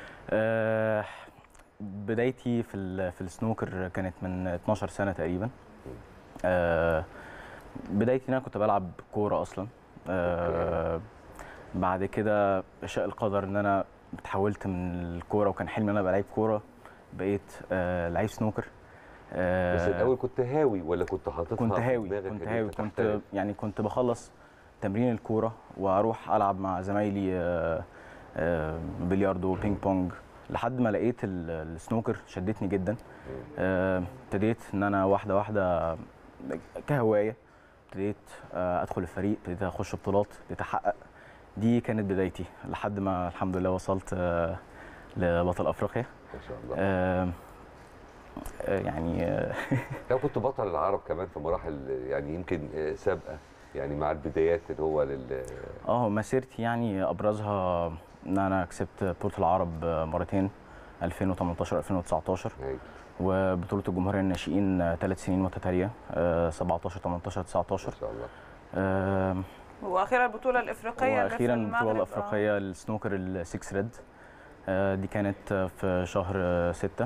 بدايتي في السنوكر كانت من 12 سنه تقريبا. بدايتي ان انا كنت بلعب كوره اصلا. بعد كده شاء القدر ان انا اتحولت من الكوره، وكان حلمي ان انا ابقى لعيب كوره، بقيت لعيب سنوكر. بس الاول كنت هاوي ولا كنت حاططها؟ كنت هاوي كنت بخلص تمرين الكوره واروح العب مع زمايلي بلياردو بينج بونج لحد ما لقيت السنوكر شدتني جدا. ابتديت ان انا واحده واحده كهوايه، ابتديت ادخل الفريق، ابتديت اخش بطولات، ابتديت احقق. دي كانت بدايتي لحد ما الحمد لله وصلت لبطل افريقيا ما شاء الله. يعني لو كنت بطل العرب كمان في مراحل يعني يمكن سابقه، يعني مع البدايات اللي هو مسيرتي يعني ابرزها ان انا كسبت بطوله العرب مرتين 2018 2019 وبطوله الجمهوريه الناشئين 3 سنين متتاليه 17 18 19 ما شاء الله. واخيرا البطوله الافريقيه البطوله الافريقيه السنوكر ال6 ريد دي كانت في شهر 6.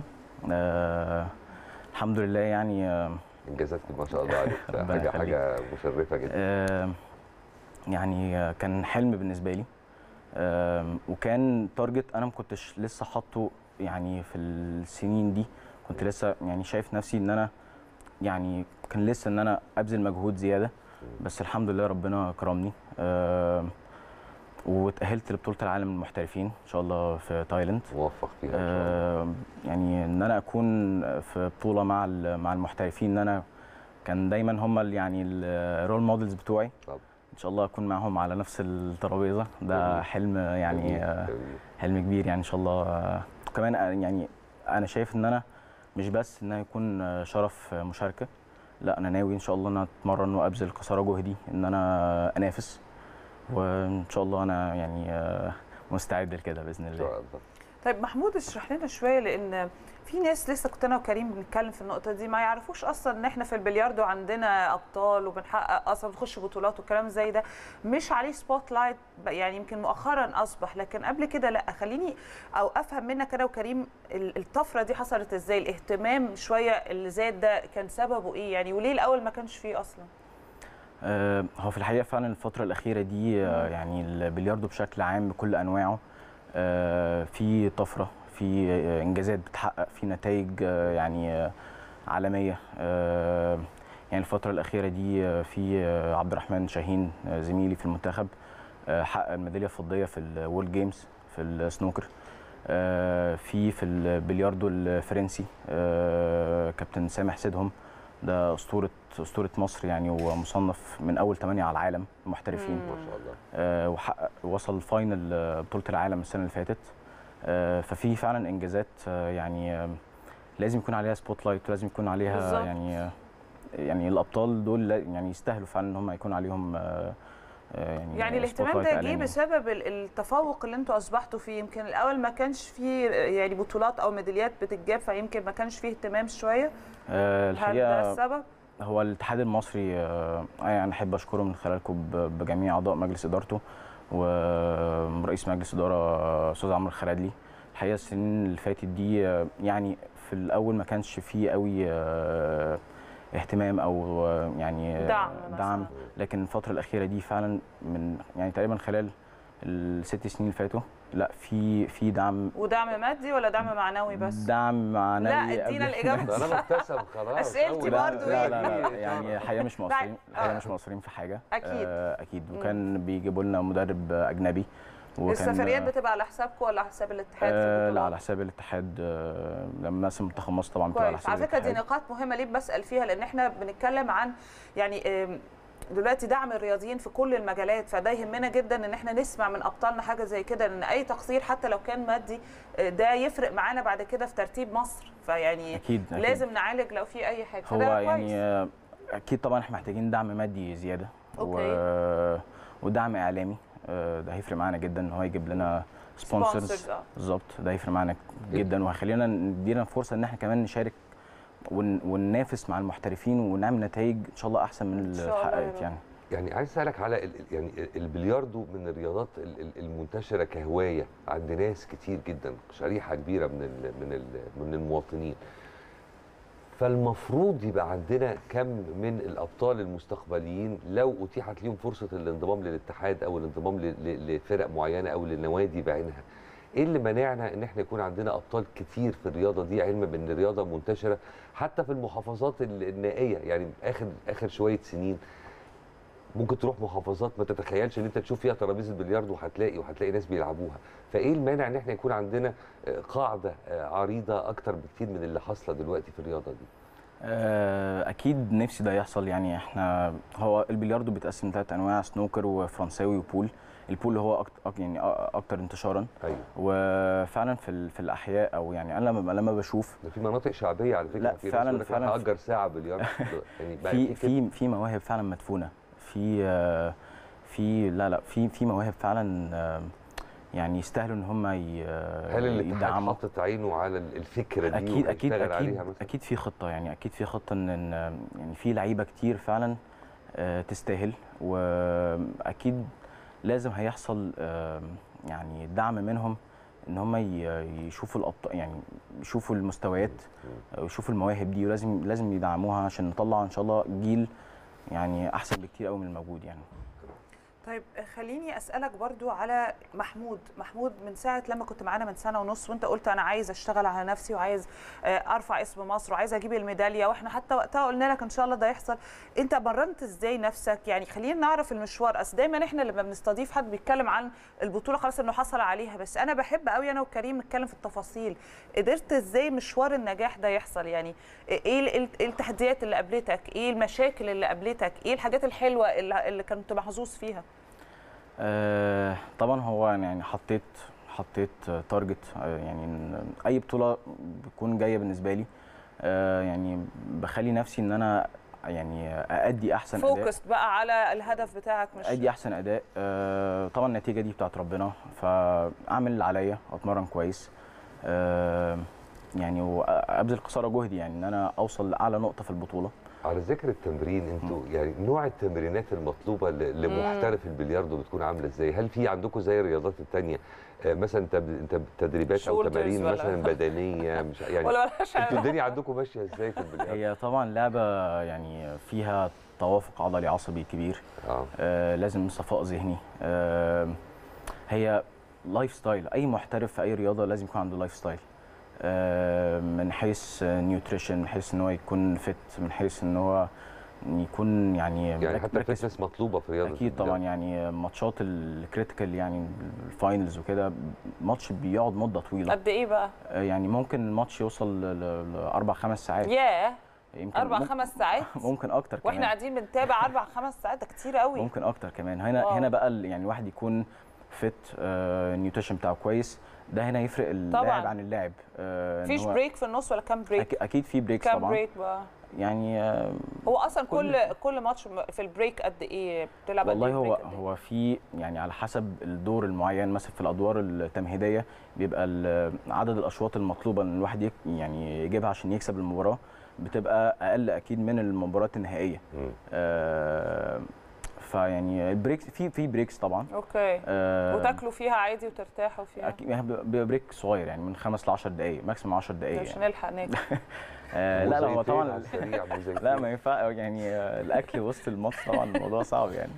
الحمد لله يعني. انجازات ما شاء الله عليك، حاجه مشرفه جدا. يعني كان حلم بالنسبه لي، وكان تارجت انا ما كنتش لسه حاطه يعني في السنين دي. كنت لسه يعني شايف نفسي ان انا يعني كان لسه ان انا ابذل مجهود زياده، بس الحمد لله ربنا كرمني. واتأهلت لبطولة العالم للمحترفين إن شاء الله في تايلاند. موفق فيها إن شاء الله. يعني إن أنا أكون في بطولة مع المحترفين، إن أنا كان دايما هم يعني الرول مودلز بتوعي. طب إن شاء الله أكون معهم على نفس الترابيزة، ده حلم يعني حلم كبير يعني إن شاء الله. كمان يعني أنا شايف إن أنا مش بس إنها يكون شرف مشاركة، لا أنا ناوي إن شاء الله إن أنا أتمرن وأبذل قصارى جهدي إن أنا أنافس، وان شاء الله انا يعني مستعد لكده باذن الله. طيب محمود اشرح لنا شويه، لان في ناس لسه كنت انا وكريم بنتكلم في النقطه دي ما يعرفوش اصلا ان احنا في البلياردو عندنا ابطال وبنحقق اصلا بنخش بطولات والكلام زي ده، مش عليه سبوت لايت يعني. يمكن مؤخرا اصبح، لكن قبل كده لا. خليني او افهم منك انا وكريم الطفره دي حصلت ازاي؟ الاهتمام شويه اللي زاد ده كان سببه ايه يعني؟ وليه الاول ما كانش فيه اصلا؟ هو في الحقيقه فعلا الفتره الاخيره دي يعني البلياردو بشكل عام بكل انواعه في طفره، في انجازات بتحقق، في نتائج يعني عالميه. يعني الفتره الاخيره دي في عبد الرحمن شاهين زميلي في المنتخب حقق الميداليه الفضيه في الورلد جيمز في السنوكر. في البلياردو الفرنسي كابتن سامح سيدهم، ده اسطوره مصر يعني، ومصنف من اول 8 على العالم محترفين ما شاء الله. وحقق وصل فاينل بطوله العالم السنه اللي فاتت. ففي فعلا انجازات يعني لازم يكون عليها سبوت لايت، ولازم يكون عليها بالزبط. يعني الابطال دول يعني يستاهلوا فعلا ان هم يكون عليهم يعني الاهتمام ده جه بسبب التفوق اللي انتوا اصبحتوا فيه. يمكن الاول ما كانش فيه يعني بطولات او ميداليات بتتجاب، فيمكن ما كانش فيه اهتمام شويه. الحقيقه هل ده السبب؟ هو الاتحاد المصري يعني احب اشكره من خلالكم بجميع اعضاء مجلس ادارته ورئيس مجلس اداره استاذ عمرو الخرادلي. الحقيقه السنين اللي فاتت دي يعني في الاول ما كانش فيه قوي اهتمام او يعني دعم، لكن الفتره الاخيره دي فعلا من يعني تقريبا خلال ال6 سنين اللي فاتوا لا في دعم. ودعم مادي ولا دعم معنوي بس؟ دعم معنوي. لا ادينا الاجابه. انا مبتسم خلاص. اسئلتي برضه لا يعني الحقيقه مش مقصرين، الحقيقه مش مقصرين في حاجه. اكيد وكان بيجيبوا لنا مدرب اجنبي. السفريات بتبقى على حسابكم ولا على حساب الاتحاد؟ لا على حساب الاتحاد. لما مثلا منتخب مصر طبعا بتبقى على حساب الاتحاد. على فكره دي نقاط مهمه ليه بسال فيها، لان احنا بنتكلم عن يعني دلوقتي دعم الرياضيين في كل المجالات، فده يهمنا جدا ان احنا نسمع من ابطالنا حاجه زي كده، ان اي تقصير حتى لو كان مادي ده يفرق معانا بعد كده في ترتيب مصر. فيعني أكيد. لازم نعالج لو في اي حاجه. هو يعني اكيد طبعا احنا محتاجين دعم مادي زياده ودعم اعلامي. ده هيفرق معانا جدا ان هو يجيب لنا سبونسرز. بالظبط، ده هيفرق معانا جدا وهيخلينا ندينا فرصه ان احنا كمان نشارك وننافس مع المحترفين ونعمل نتائج ان شاء الله احسن من اللي اتحققت يعني. يعني عايز اسالك على يعني البلياردو من الرياضات المنتشره كهوايه عند ناس كتير جدا، شريحه كبيره من المواطنين. فالمفروض يبقى عندنا كم من الابطال المستقبليين لو اتيحت ليهم فرصه الانضمام للاتحاد او الانضمام لفرق معينه او للنوادي بعينها. ايه اللي منعنا ان احنا يكون عندنا ابطال كتير في الرياضه دي، علما بان الرياضه منتشره حتى في المحافظات النائيه؟ يعني اخر شويه سنين ممكن تروح محافظات ما تتخيلش ان انت تشوف فيها ترابيزه بلياردو وهتلاقي ناس بيلعبوها. فايه المانع ان احنا يكون عندنا قاعده عريضه اكتر بكتير من اللي حاصله دلوقتي في الرياضه دي؟ اكيد نفسي ده يحصل. يعني احنا هو البلياردو بيتقسم 3 انواع، سنوكر وفرنساوي وبول. البول هو يعني اكتر انتشارا. أيوة. وفعلا في الاحياء او يعني انا لما بشوف ده في مناطق شعبيه على فكره. لا فعلا هاجر ساعه بلياردو يعني في مواهب فعلا مدفونه في مواهب فعلا يعني يستاهلوا ان هم هل الاتحاد حاطط عينه على الفكره دي اكيد عليها مثلا؟ اكيد في خطه، يعني اكيد في خطه ان يعني في لعيبه كتير فعلا تستاهل، واكيد لازم هيحصل يعني دعم منهم ان هم يشوفوا الابطال، يعني يشوفوا المستويات ويشوفوا المواهب دي، ولازم يدعموها عشان نطلع ان شاء الله جيل يعني احسن بكتير قوي من الموجود يعني. طيب خليني اسالك برضو على محمود من ساعه لما كنت معانا من سنه ونص وانت قلت انا عايز اشتغل على نفسي وعايز ارفع اسم مصر وعايز اجيب الميداليه، واحنا حتى وقتها قلنا لك ان شاء الله ده يحصل. انت مرنت ازاي نفسك؟ يعني خلينا نعرف المشوار. اصل دايما احنا لما بنستضيف حد بيتكلم عن البطوله خلاص انه حصل عليها، بس انا بحب قوي انا وكريم نتكلم في التفاصيل. قدرت ازاي مشوار النجاح ده يحصل؟ يعني ايه التحديات اللي قابلتك؟ ايه المشاكل اللي قابلتك؟ ايه الحاجات الحلوه اللي كنت محظوظ فيها؟ طبعا هو يعني حطيت تارجت، يعني اي بطوله بتكون جايه بالنسبه لي يعني بخلي نفسي ان انا يعني ادي احسن اداء، فوكس بقى على الهدف بتاعك، مش ادي احسن اداء. طبعا النتيجه دي بتاعت ربنا، فاعمل اللي عليا، اتمرن كويس يعني وابذل قصارى جهدي يعني ان انا اوصل لاعلى نقطه في البطوله. على ذكر التمرين، انتوا يعني نوع التمرينات المطلوبه لمحترف البلياردو بتكون عامله ازاي؟ هل في عندكم زي الرياضات الثانيه مثلا انت تدريبات او تمارين مثلا بدنيه مش يعني انتوا الدنيا عندكم ماشيه ازاي في البلياردو؟ هي طبعا لعبه يعني فيها توافق عضلي عصبي كبير، لازم صفاء ذهني، هي لايف ستايل. اي محترف في اي رياضه لازم يكون عنده لايف ستايل، من حيث نيوتريشن، من حيث ان هو يكون فت، من حيث ان هو يكون يعني حتى الفتنس مطلوبه في رياضه اكيد طبعا. يعني ماتشات الكريتيكال يعني الفاينلز وكده، ماتش بيقعد مده طويله. قد ايه بقى؟ يعني ممكن الماتش يوصل ل 4-5 ساعات. ياه، يمكن 4-5 ساعات؟ ممكن اكتر كمان، واحنا قاعدين بنتابع 4-5 ساعات، ده كتير قوي. ممكن اكتر كمان. هنا بقى يعني الواحد يكون فت، النيوتريشن بتاعه كويس، ده هنا يفرق اللاعب عن اللاعب. مفيش بريك في النص ولا كام بريك؟ اكيد في بريكس طبعا. كام بريك بقى؟ يعني هو اصلا كل ماتش في البريك قد ايه بتلعب؟ والله هو في يعني على حسب الدور المعين. مثلا في الادوار التمهيديه بيبقى عدد الاشواط المطلوبه ان الواحد يعني يجيبها عشان يكسب المباراه بتبقى اقل اكيد من المباريات النهائيه. فيعني البريكس في بريكس طبعا. اوكي. وتاكلوا فيها عادي وترتاحوا فيها؟ بيبقى بريك صغير يعني من 5 ل 10 دقائق، ماكسيموم 10 دقائق عشان نلحق ناكل. لا هو طبعا لا ما ينفع يعني الاكل وسط الماتش طبعا الموضوع صعب يعني.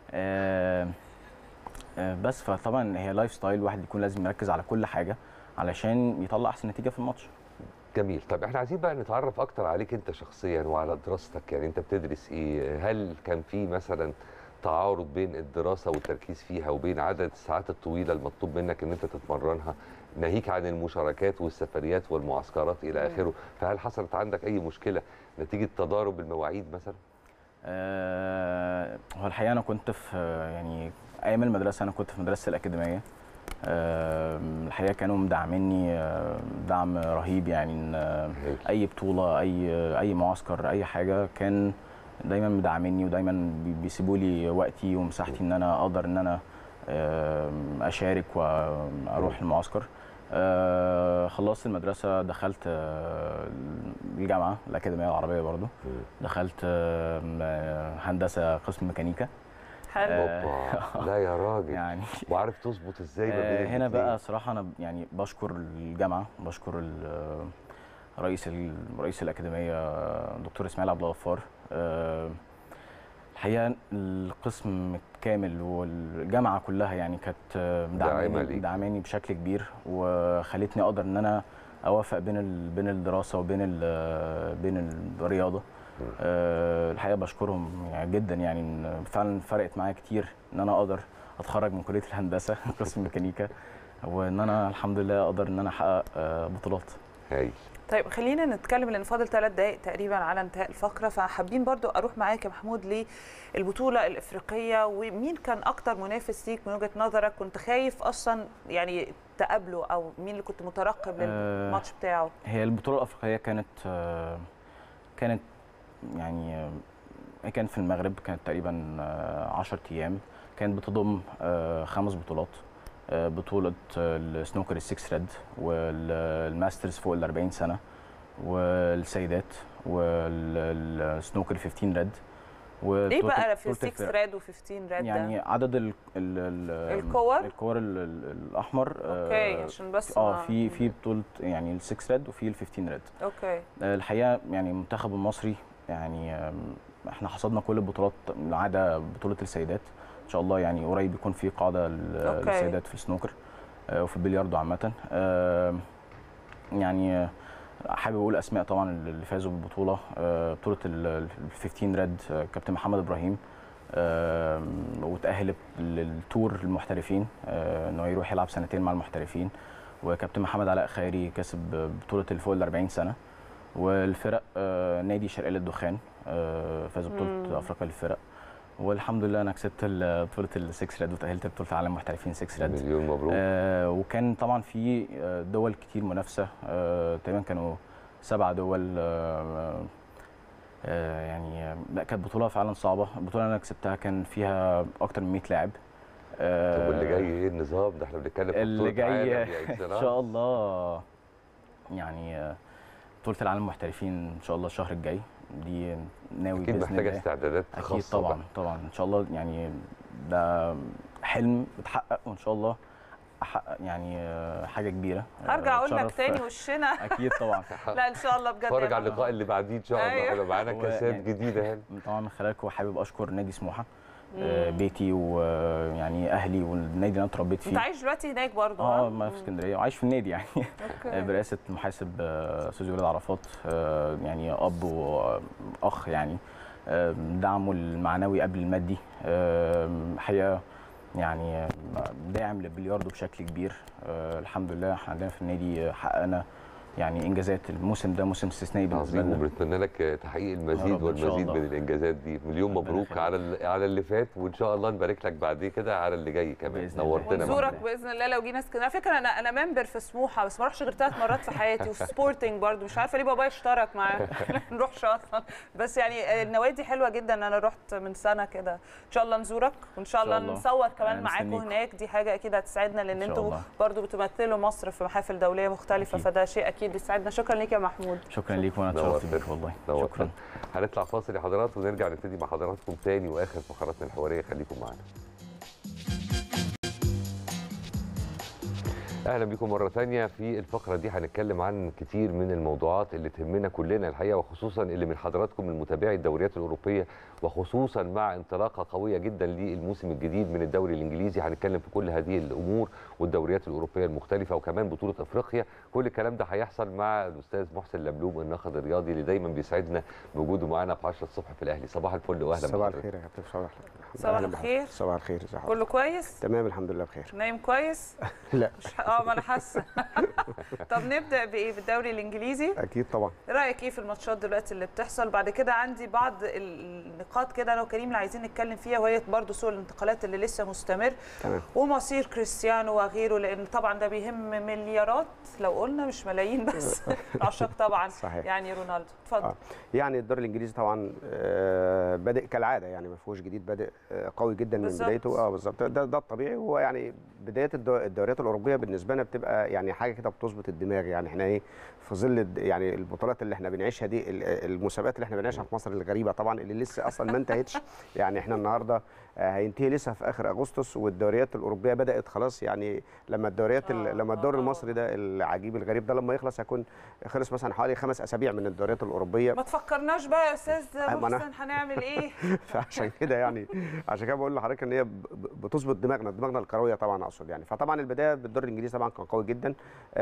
بس فطبعا هي لايف ستايل، الواحد يكون لازم يركز على كل حاجه علشان يطلع احسن نتيجه في الماتش. جميل. طب احنا عايزين بقى نتعرف اكتر عليك انت شخصيا وعلى دراستك. يعني انت بتدرس ايه؟ هل كان في مثلا تعارض بين الدراسه والتركيز فيها وبين عدد الساعات الطويله المطلوب منك ان انت تتمرنها، ناهيك عن المشاركات والسفريات والمعسكرات الى اخره؟ فهل حصلت عندك اي مشكله نتيجه تضارب المواعيد مثلا؟ هو الحقيقه انا كنت في يعني ايام المدرسه انا كنت في مدرسه الاكاديميه. الحقيقه كانوا مدعميني دعم رهيب يعني. ان اي بطوله، اي معسكر، اي حاجه، كان دايما مدعميني ودايما بيسيبوا لي وقتي ومساحتي ان انا اقدر ان انا اشارك واروح المعسكر. خلصت المدرسه، دخلت الجامعه الاكاديميه العربيه برضو، دخلت هندسه قسم ميكانيكا. حلو. لا يا راجل يعني وعارف تظبط ازاي ما بين هنا بقى صراحه انا يعني بشكر الجامعه، بشكر رئيس الاكاديميه دكتور اسماعيل عبد الغفار. الحقيقه القسم كامل والجامعه كلها يعني كانت مدعماني بشكل كبير، وخلتني اقدر ان انا اوافق بين الدراسه بين الرياضه. الحقيقه بشكرهم يعني جدا، يعني فعلا فرقت معايا كتير ان انا اقدر اتخرج من كليه الهندسه قسم ميكانيكا، وان انا الحمد لله اقدر ان انا احقق بطولات. هايل. طيب خلينا نتكلم لان فاضل 3 دقائق تقريبا على انتهاء الفقره، فحابين برضو اروح معاك يا محمود للبطوله الافريقيه. ومين كان اكتر منافس ليك من وجهه نظرك كنت خايف اصلا يعني تقابله، او مين اللي كنت مترقب للماتش بتاعه؟ هي البطوله الافريقيه كانت يعني كانت في المغرب، كانت تقريبا 10 ايام، كانت بتضم 5 بطولات. بطولة السنوكر ال6 ريد، والماسترز فوق ال 40 سنة، والسيدات، والسنوكر 15 ريد، ليه بقى في 6 ريد و15 ريد يعني عدد الكور الاحمر. اوكي عشان بس في بطوله يعني ال6 ريد وفي ال15 ريد. اوكي الحقيقه يعني المنتخب المصري يعني احنا حصدنا كل البطولات ما عدا بطوله السيدات. ان شاء الله يعني قريب يكون في قاعده للسيدات في السنوكر وفي البلياردو عامه. يعني حابب اقول اسماء طبعا اللي فازوا بالبطوله. بطوله ال15 ريد كابتن محمد ابراهيم وتاهل للتور المحترفين انه يروح يلعب سنتين مع المحترفين. وكابتن محمد علاء خيري كسب بطوله الفوق ال 40 سنه. والفرق نادي شرقية للدخان فاز بطوله افريقيا للفرق. والحمد لله انا كسبت بطوله ال6 ريد وتاهلت لبطوله العالم محترفين 6 ريد. مليون مبروك. وكان طبعا في دول كتير منافسه تقريبا كانوا 7 دول. يعني لا كانت بطوله فعلا صعبه. البطوله اللي انا كسبتها كان فيها اكتر من 100 لاعب. طب واللي جاي ايه النظام ده؟ احنا بنتكلم في اللي جاي ان شاء الله يعني بطوله العالم محترفين ان شاء الله الشهر الجاي دي ناوي اكيد محتاجه استعدادات خاصه. اكيد طبعا طبعا ان شاء الله يعني ده حلم بتحقق وان شاء الله احقق يعني حاجه كبيره. هرجع اقول لك تاني وشنا اكيد طبعا. لا ان شاء الله بجد اتفرج على اللقاء اللي بعديه ان شاء الله هيبقى معانا كاسات يعني جديده. طبعا من خلالكم حابب اشكر نادي سموحه بيتي ويعني اهلي والنادي اللي انا اتربيت فيه. انت عايش دلوقتي هناك برضه؟ ما في اسكندريه وعايش في النادي يعني. برئاسه المحاسب استاذ وليد عرفات يعني اب واخ يعني دعمه المعنوي قبل المادي. حقيقه يعني داعم للبلياردو بشكل كبير. الحمد لله احنا عندنا في النادي حققنا يعني انجازات. الموسم ده موسم استثنائي بالنسبه لنا وبنتمنى لك تحقيق المزيد والمزيد من الانجازات دي. مليون مبروك على اللي فات وان شاء الله نبارك لك بعد كده على اللي جاي كمان. نورتنا ونزورك باذن الله لو جينا اسكندريه. على فكره انا ممبر في سموحه بس ما رحتش غير 3 مرات في حياتي. وفي سبورتنج برضو مش عارفه ليه بابايا اشترك معاه ما نروحش اصلا. بس يعني النوادي حلوه جدا. انا رحت من سنه كده. ان شاء الله نزورك وان شاء الله نصور كمان معاكم هناك. دي حاجه اكيد هتسعدنا لان انتوا برضو بتمثلوا مصر في محافل دوليه مختلفه فده شيء اكيد بيسعدنا. شكرا ليك يا محمود. شكرا ليك وانا اتشرفت بيك والله. شكرا. هنطلع فاصل يا حضرات ونرجع نبتدي مع حضراتكم تاني واخر فقراتنا الحواريه. خليكم معانا. اهلا بكم مره ثانيه. في الفقره دي هنتكلم عن كتير من الموضوعات اللي تهمنا كلنا الحقيقه وخصوصا اللي من حضراتكم من متابعي الدوريات الاوروبيه وخصوصا مع انطلاقه قويه جدا للموسم الجديد من الدوري الانجليزي. هنتكلم في كل هذه الامور والدوريات الاوروبيه المختلفه وكمان بطوله افريقيا. كل الكلام ده هيحصل مع الاستاذ محسن لبلوم الناقد الرياضي اللي دايما بيسعدنا بوجوده معانا في 10 الصبح في الاهلي. صباح الفل واهلا صباح الخير يا كابتن. صباح الخير. صباح الخير. كله كويس؟ تمام الحمد لله بخير. نايم كويس؟ لا ما انا حاسه. طب نبدا بايه؟ بالدوري الانجليزي؟ اكيد طبعا. رايك ايه في الماتشات دلوقتي اللي بتحصل؟ بعد كده عندي بعض النقاط كده انا وكريم اللي عايزين نتكلم فيها وهي برضه سوق الانتقالات اللي لسه مستمر. تمام. ومصير كريستيانو وغيره لان طبعا ده بيهم مليارات لو قلنا مش ملايين بس. عشاق طبعا. صحيح. يعني رونالدو اتفضل. يعني الدوري الانجليزي طبعا بادئ كالعاده يعني ما فيهوش جديد. بادئ قوي جدا من بدايته. بالظبط ده الطبيعي. هو يعني بدايه الدوريات الاوروبيه بالنسبه لنا بتبقى يعني حاجه كده بتظبط الدماغ. يعني احنا ايه في ظل يعني البطولات اللي احنا بنعيشها دي المسابقات اللي احنا بنعيشها في مصر الغريبه طبعا اللي لسه اصلا ما انتهتش. يعني احنا النهارده هينتهي لسه في اخر اغسطس والدوريات الاوروبيه بدات خلاص. يعني لما الدوري المصري ده العجيب الغريب ده لما يخلص هيكون خلص مثلا حوالي 5 اسابيع من الدوريات الاوروبيه. ما تفكرناش بقى يا استاذ محسن هنعمل ايه. فعشان كده يعني عشان كده بقول لحضرتك ان هي بتظبط دماغنا الكرويه طبعا اقصد يعني. فطبعا البدايه بالدوري الانجليزي طبعا كان قوي جدا.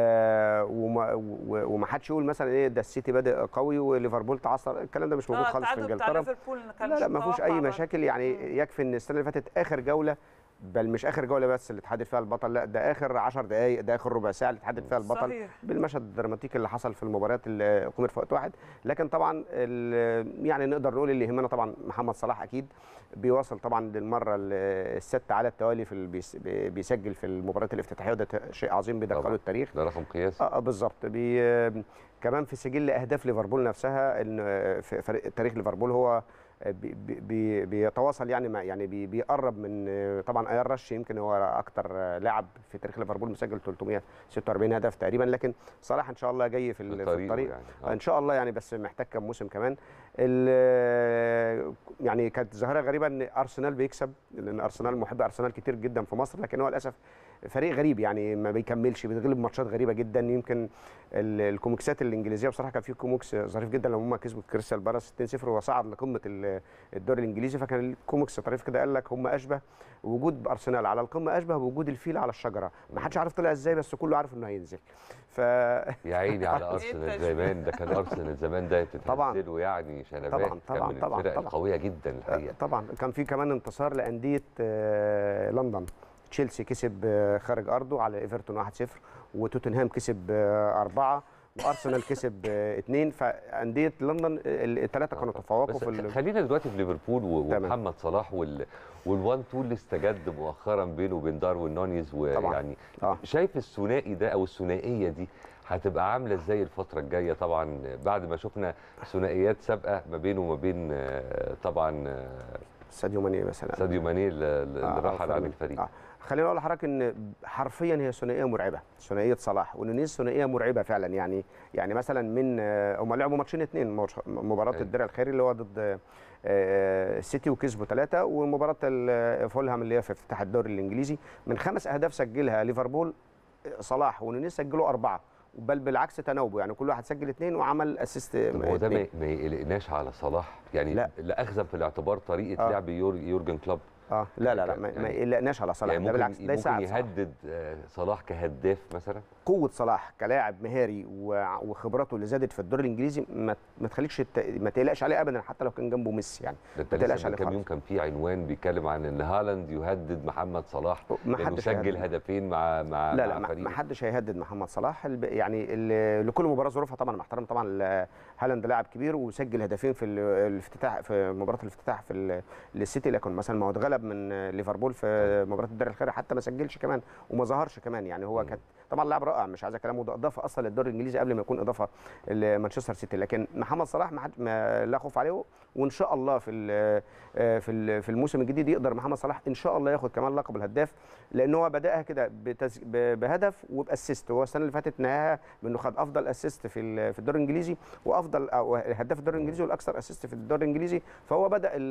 وما حدش يقول مثلا ايه ده السيتي بادئ قوي وليفربول تعثر. الكلام ده مش موجود خالص في انجلترا. لا ما فيهوش اي مشاكل. يعني يكفي ان السنه اللي فاتت اخر جوله بل مش اخر جوله بس اللي اتحدد فيها البطل. لا ده اخر 10 دقائق ده اخر ربع ساعه اللي اتحدد فيها البطل. صحيح. بالمشهد الدراماتيكي اللي حصل في المباريات اللي قمت في وقت واحد. لكن طبعا يعني نقدر نقول اللي يهمنا طبعا محمد صلاح اكيد بيواصل طبعا للمره السادسه على التوالي بيسجل في المباريات الافتتاحيه وده شيء عظيم بيدخله التاريخ. ده رقم قياسي. بالظبط. كمان في سجل اهداف ليفربول نفسها ان في تاريخ ليفربول هو بيتواصل يعني بيقرب من طبعا ايار رش، يمكن هو اكتر لاعب في تاريخ ليفربول مسجل 346 هدف تقريبا، لكن صلاح ان شاء الله جاي في الطريق يعني. ان شاء الله يعني، بس محتاج كم موسم كمان. يعني كانت ظاهره غريبه ان ارسنال بيكسب، لان ارسنال محب ارسنال كتير جدا في مصر، لكن هو للاسف فريق غريب يعني ما بيكملش، بيتغلب ماتشات غريبه جدا. يمكن الكوميكسات الانجليزيه بصراحه كان في كوميكس ظريف جدا لما هم كسبوا كريستال بالاس 2-0 وصعد لقمه الدوري الانجليزي، فكان الكوميكس طريف كده قال لك هم اشبه وجود ارسنال على القمه اشبه بوجود الفيل على الشجره، ما حدش عارف طلع ازاي بس كله عارف انه هينزل. يا عيني على ارسنال زمان، ده كان ارسنال زمان ده تتهزله يعني شنبات، طبعا من الفرق القويه جدا الحقيقه. طبعا كان في كمان انتصار لانديه لندن، تشيلسي كسب خارج ارضه على ايفرتون 1-0، وتوتنهام كسب 4، وارسنال كسب 2، فانديه لندن الثلاثه كانوا تفوقوا في خلينا دلوقتي في ليفربول ومحمد صلاح والوان تو اللي استجد مؤخرا بينه وبين داروين نونيز، ويعني شايف الثنائي ده او الثنائيه دي هتبقى عامله ازاي الفتره الجايه، طبعا بعد ما شفنا ثنائيات سابقه ما بينه وما بين طبعا ساديو ماني مثلا، ساديو ماني اللي رحل عن الفريق. خليني اقول لحضرتك ان حرفيا هي ثنائيه مرعبه، ثنائيه صلاح ونونيز ثنائيه مرعبه فعلا يعني مثلا من هم لعبوا ماتشين 2، مباراه الدرع الخيري اللي هو ضد السيتي وكسبوا 3، ومباراه فولهام اللي هي في افتتاح الدوري الانجليزي، من 5 اهداف سجلها ليفربول صلاح ونونيز سجلوا 4، بل بالعكس تناوبوا، يعني كل واحد سجل 2 وعمل اسيست. هو ده ما يقلقناش على صلاح يعني؟ لا اخذ في الاعتبار طريقه لعب يورجن كلوب. لا ما يقلقناش على صلاح، يعني ده بالعكس ده يساعد ممكن يهدد صلاح كهداف مثلا. قوه صلاح كلاعب مهاري وخبراته اللي زادت في الدوري الانجليزي ما تخليكش ما تقلقش عليه ابدا، حتى لو كان جنبه ميسي يعني. ما تقلقش عليه. كام يوم كان في عنوان بيتكلم عن ان هالاند يهدد محمد صلاح لانه سجل هدفين مع لا ما حدش هيهدد محمد صلاح يعني لكل مباراه ظروفها طبعا، مع احترام طبعا هالاند لاعب كبير وسجل هدفين في الافتتاح في مباراه الافتتاح في السيتي، لكن مثلا ما هو اتغلب من ليفربول في مباراه الدوري الخيري حتى ما سجلش كمان وما ظهرش كمان، يعني هو كانت طبعا لاعب رائع مش عايز كلامه، ده اضافه اصلا للدوري الانجليزي قبل ما يكون اضافه لمانشستر سيتي، لكن محمد صلاح ما لا خوف عليه، وان شاء الله في الموسم الجديد يقدر محمد صلاح ان شاء الله ياخد كمان لقب الهداف، لان هو بداها كده بهدف وباسيست، هو السنه اللي فاتت نهاها بانه خد افضل اسيست في الدوري الانجليزي وافضل هداف الدوري الانجليزي والاكثر اسيست في الدوري الانجليزي، فهو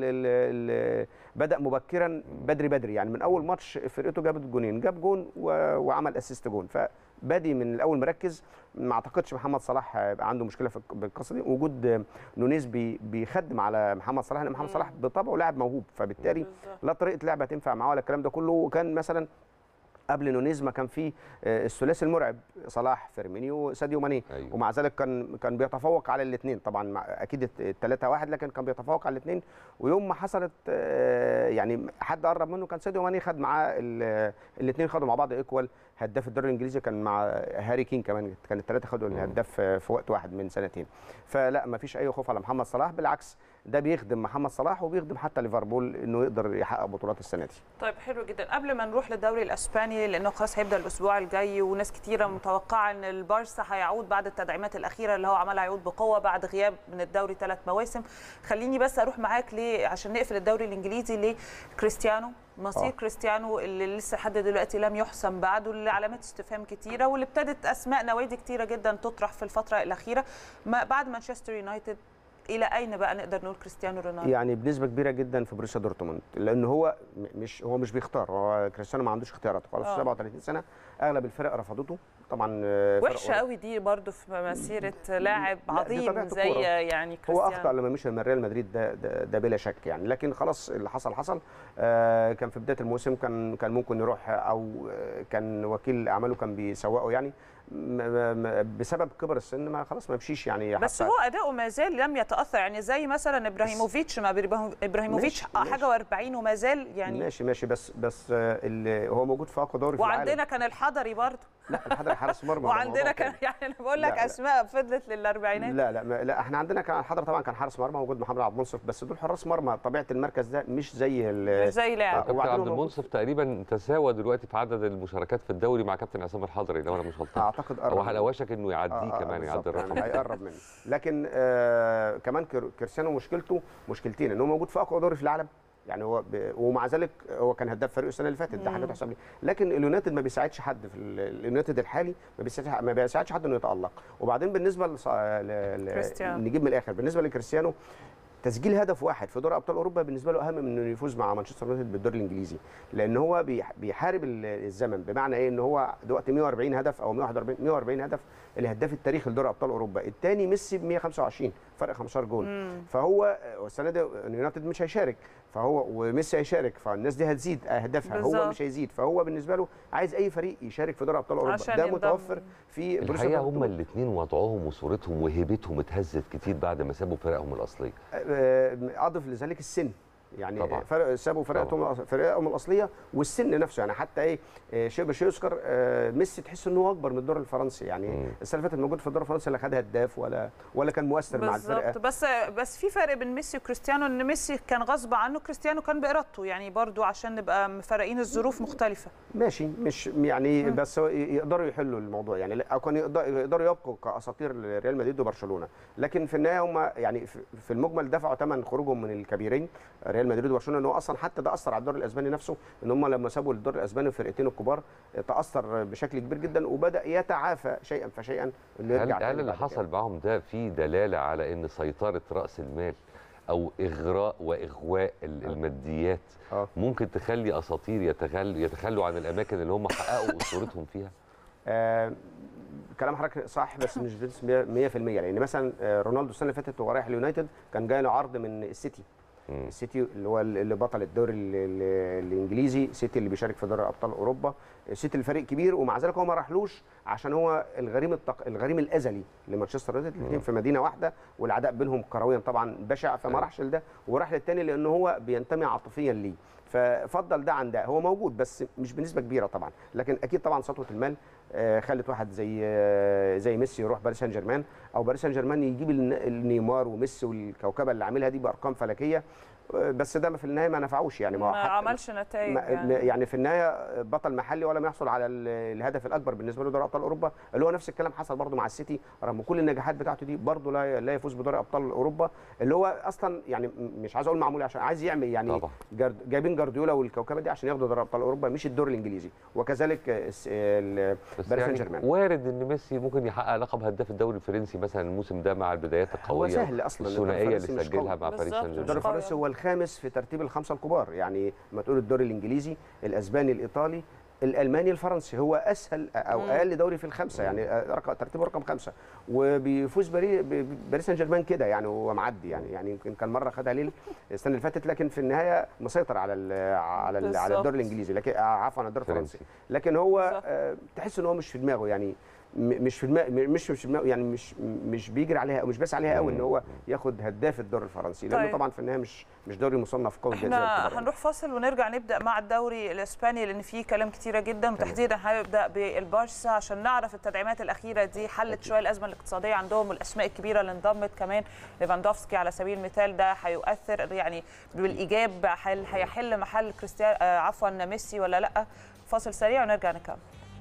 بدا مبكرا بدري يعني من اول ماتش فرقته جابت جونين، جاب جون وعمل اسيست جون، فبادي من الاول مركز. ما اعتقدش محمد صلاح عنده مشكله في القصه دي، وجود نونيز بيخدم على محمد صلاح، لان محمد صلاح بطبعه لاعب موهوب، فبالتالي لا طريقه لعبه تنفع معاه ولا الكلام ده كله. وكان مثلا قبل نونيز ما كان في الثلاثي المرعب صلاح فيرمينيو ساديو ماني، أيوة. ومع ذلك كان بيتفوق على الاثنين، طبعا اكيد 3-1 لكن كان بيتفوق على الاثنين، ويوم ما حصلت يعني حد قرب منه كان ساديو ماني خد معاه الاثنين، خدوا مع بعض ايكوال هداف الدوري الانجليزي، كان مع هاري كين كمان، كان الثلاثه خدوا الهداف في وقت واحد من سنتين، فلا ما فيش اي خوف على محمد صلاح، بالعكس ده بيخدم محمد صلاح وبيخدم حتى ليفربول انه يقدر يحقق بطولات السنه دي. طيب حلو جدا. قبل ما نروح للدوري الاسباني لانه خلاص هيبدا الاسبوع الجاي، وناس كتيره متوقعه ان البارسا هيعود بعد التدعيمات الاخيره اللي هو عملها، هيعود بقوه بعد غياب من الدوري 3 مواسم. خليني بس اروح معاك عشان نقفل الدوري الانجليزي لكريستيانو، مصير كريستيانو اللي لسه لحد دلوقتي لم يحسم بعد، واللي علامات استفهام كتيره، واللي ابتدت اسماء نوادي كتيره جدا تطرح في الفتره الاخيره بعد مانشستر يونايتد. الى اين بقى نقدر نقول كريستيانو رونالدو؟ يعني بنسبه كبيره جدا في بروسيا دورتموند، لان هو مش بيختار، هو كريستيانو ما عندوش اختيارات خلاص، 37 سنه اغلب الفرق رفضته طبعا. وحشه قوي دي برضو في مسيره لاعب عظيم زي يعني كريستيانو. هو اخطا لما مشى من ريال مدريد، ده بلا شك يعني، لكن خلاص اللي حصل. كان في بدايه الموسم كان ممكن يروح، او كان وكيل اعماله كان بيسوقه يعني، بسبب كبر السن ما خلاص ما مشيش يعني. بس هو اداؤه ما زال لم يتاثر، يعني زي مثلا ابراهيموفيتش، ما ابراهيموفيتش حاجه و40 وما زال يعني ماشي بس هو موجود في اقوى دوري في العالم، وعندنا كان الحضري برضه لا الحضري حارس مرمى وعندنا كان يعني انا بقول لك اسماء فضلت للاربعينات. لا احنا عندنا كان الحضري طبعا كان حارس مرمى موجود محمد عبد المنصف، بس دول حراس مرمى طبيعه المركز ده مش زي لاعب. كابتن عبد المنصف تقريبا تساوى دلوقتي في عدد المشاركات في الدوري مع كابتن عصام الحضري لو انا مش غلطان. اعتقد هو على وشك انه يعديه كمان، يعدي الرقم يعني هيقرب منه. لكن كمان كريستيانو مشكلته مشكلتين، ان هو موجود في اقوى دوري في العالم يعني هو ومع ذلك هو كان هداف فريقه السنه اللي فاتت، ده حاجه تحسب ليه. لكن اليونايتد ما بيساعدش حد في اليونايتد الحالي، ما بيساعدش حد انه يتالق. وبعدين بالنسبه نجيب من الاخر، بالنسبه لكريستيانو تسجيل هدف واحد في دوري ابطال اوروبا بالنسبه له اهم من انه يفوز مع مانشستر يونايتد بالدوري الانجليزي، لان هو بيحارب الزمن. بمعنى ايه؟ ان هو دلوقتي 140 هدف او 140 هدف الهداف التاريخي لدوري ابطال اوروبا، الثاني ميسي ب 125 فرق 15 جول. فهو السنه دي اليونايتد مش هيشارك، فهو وميسي هيشارك، فالناس دي هتزيد اهدافها، هو مش هيزيد، فهو بالنسبه له عايز اي فريق يشارك في دوري ابطال اوروبا. ده متوفر في الحقيقه. هم الاثنين وضعهم وصورتهم وهيبتهم اتهزت كتير بعد ما سابوا فرقهم الاصليه. اضف لذلك السن، يعني فرق سابوا فرقهم الاصليه والسن نفسه، يعني حتى ايه شيء مش يذكر ميسي تحس ان هو اكبر من الدوري الفرنسي، يعني السنه اللي فاتت موجود في الدوري الفرنسي لا خد هداف ولا كان مؤثر مع الفرقه. بس في فرق بين ميسي وكريستيانو، ان ميسي كان غصب عنه، كريستيانو كان بارادته، يعني برضو عشان نبقى مفرقين الظروف مختلفه. ماشي، مش يعني بس يقدروا يحلوا الموضوع يعني، او كانوا يقدروا يبقوا كاساطير ريال مدريد وبرشلونه، لكن في النهايه هم يعني في المجمل دفعوا ثمن خروجهم من الكبيرين ريال مدريد وبرشلونه، ان هو اصلا حتى ده اثر على الدوري الاسباني نفسه، ان هم لما سابوا الدوري الاسباني الفرقتين الكبار تاثر بشكل كبير جدا وبدا يتعافى شيئا فشيئا انه يرجع. هل اللي حصل معاهم ده في دلاله على ان سيطره راس المال او اغراء واغواء الماديات ممكن تخلي اساطير يتخلوا عن الاماكن اللي هم حققوا اسطورتهم فيها؟ كلام حضرتك صح، بس مش 100%، لان مثلا رونالدو السنه اللي فاتت وهو رايح اليونايتد كان جاي له عرض من السيتي. السيتي اللي بطل الدوري الانجليزي، سيتي اللي بيشارك في دوري ابطال اوروبا، سيتي الفريق كبير، ومع ذلك هو ما راحلوش عشان هو الغريم الازلي لمانشستر يونايتد، الاثنين في مدينه واحده والعداء بينهم كرويا طبعا بشع، فما راحش لده وراح للثاني لان هو بينتمي عاطفيا ليه، ففضل ده عن ده. هو موجود بس مش بنسبه كبيره طبعا، لكن اكيد طبعا سطوه المال خلت واحد زي ميسي يروح باريس سان جيرمان، او باريس سان جيرمان يجيب النيمار وميسي والكوكبه اللي عاملها دي بارقام فلكيه، بس ده في النهايه ما نفعوش يعني، ما عملش نتائج يعني في النهايه بطل محلي ولم يحصل على الهدف الاكبر بالنسبه له دوري ابطال اوروبا، اللي هو نفس الكلام حصل برده مع السيتي رغم كل النجاحات بتاعته دي، برده لا يفوز بدوري ابطال اوروبا، اللي هو اصلا يعني مش عايز اقول معمول عشان عايز يعمل يعني جايبين جارديولا والكوكبه دي عشان ياخدوا دوري ابطال اوروبا مش الدوري الانجليزي، وكذلك باريس سان جيرمان. وارد ان ميسي ممكن يحقق لقب هداف الدوري الفرنسي مثلا الموسم ده مع البدايات القويه، هو سهل اصلا الثنائيه اللي سجلها مع باريس سان جيرمان. الدوري الفرنسي هو الخامس في ترتيب الخمسه الكبار، يعني لما تقول الدوري الانجليزي الاسباني الايطالي الالماني الفرنسي هو اسهل او اقل دوري في الخمسه، يعني ترتيبه رقم 5، وبيفوز باريس سان جيرمان كده يعني هو معدي يعني يمكن كان مره خدها ليل السنه اللي فاتت، لكن في النهايه مسيطر على الدوري الانجليزي، لكن عفوا على الدوري الفرنسي، لكن هو تحس ان هو مش في دماغه يعني مش في دماغه يعني مش بيجري عليها او مش بس عليها قوي ان هو ياخد هداف الدوري الفرنسي، لانه طبعا في النهايه مش دوري مصنف قوي زي احنا هنروح فاصل ونرجع نبدا مع الدوري الاسباني لان فيه كلام كتيره جدا، وتحديدا هنبدا بالبارسا عشان نعرف التدعيمات الاخيره دي حلت شويه الازمه الاقتصاديه عندهم، والاسماء الكبيره اللي انضمت كمان ليفاندوفسكي على سبيل المثال، ده هيؤثر يعني بالايجاب، هيحل محل كريستيانو ميسي ولا لا؟ فاصل سريع ونرجع نكمل.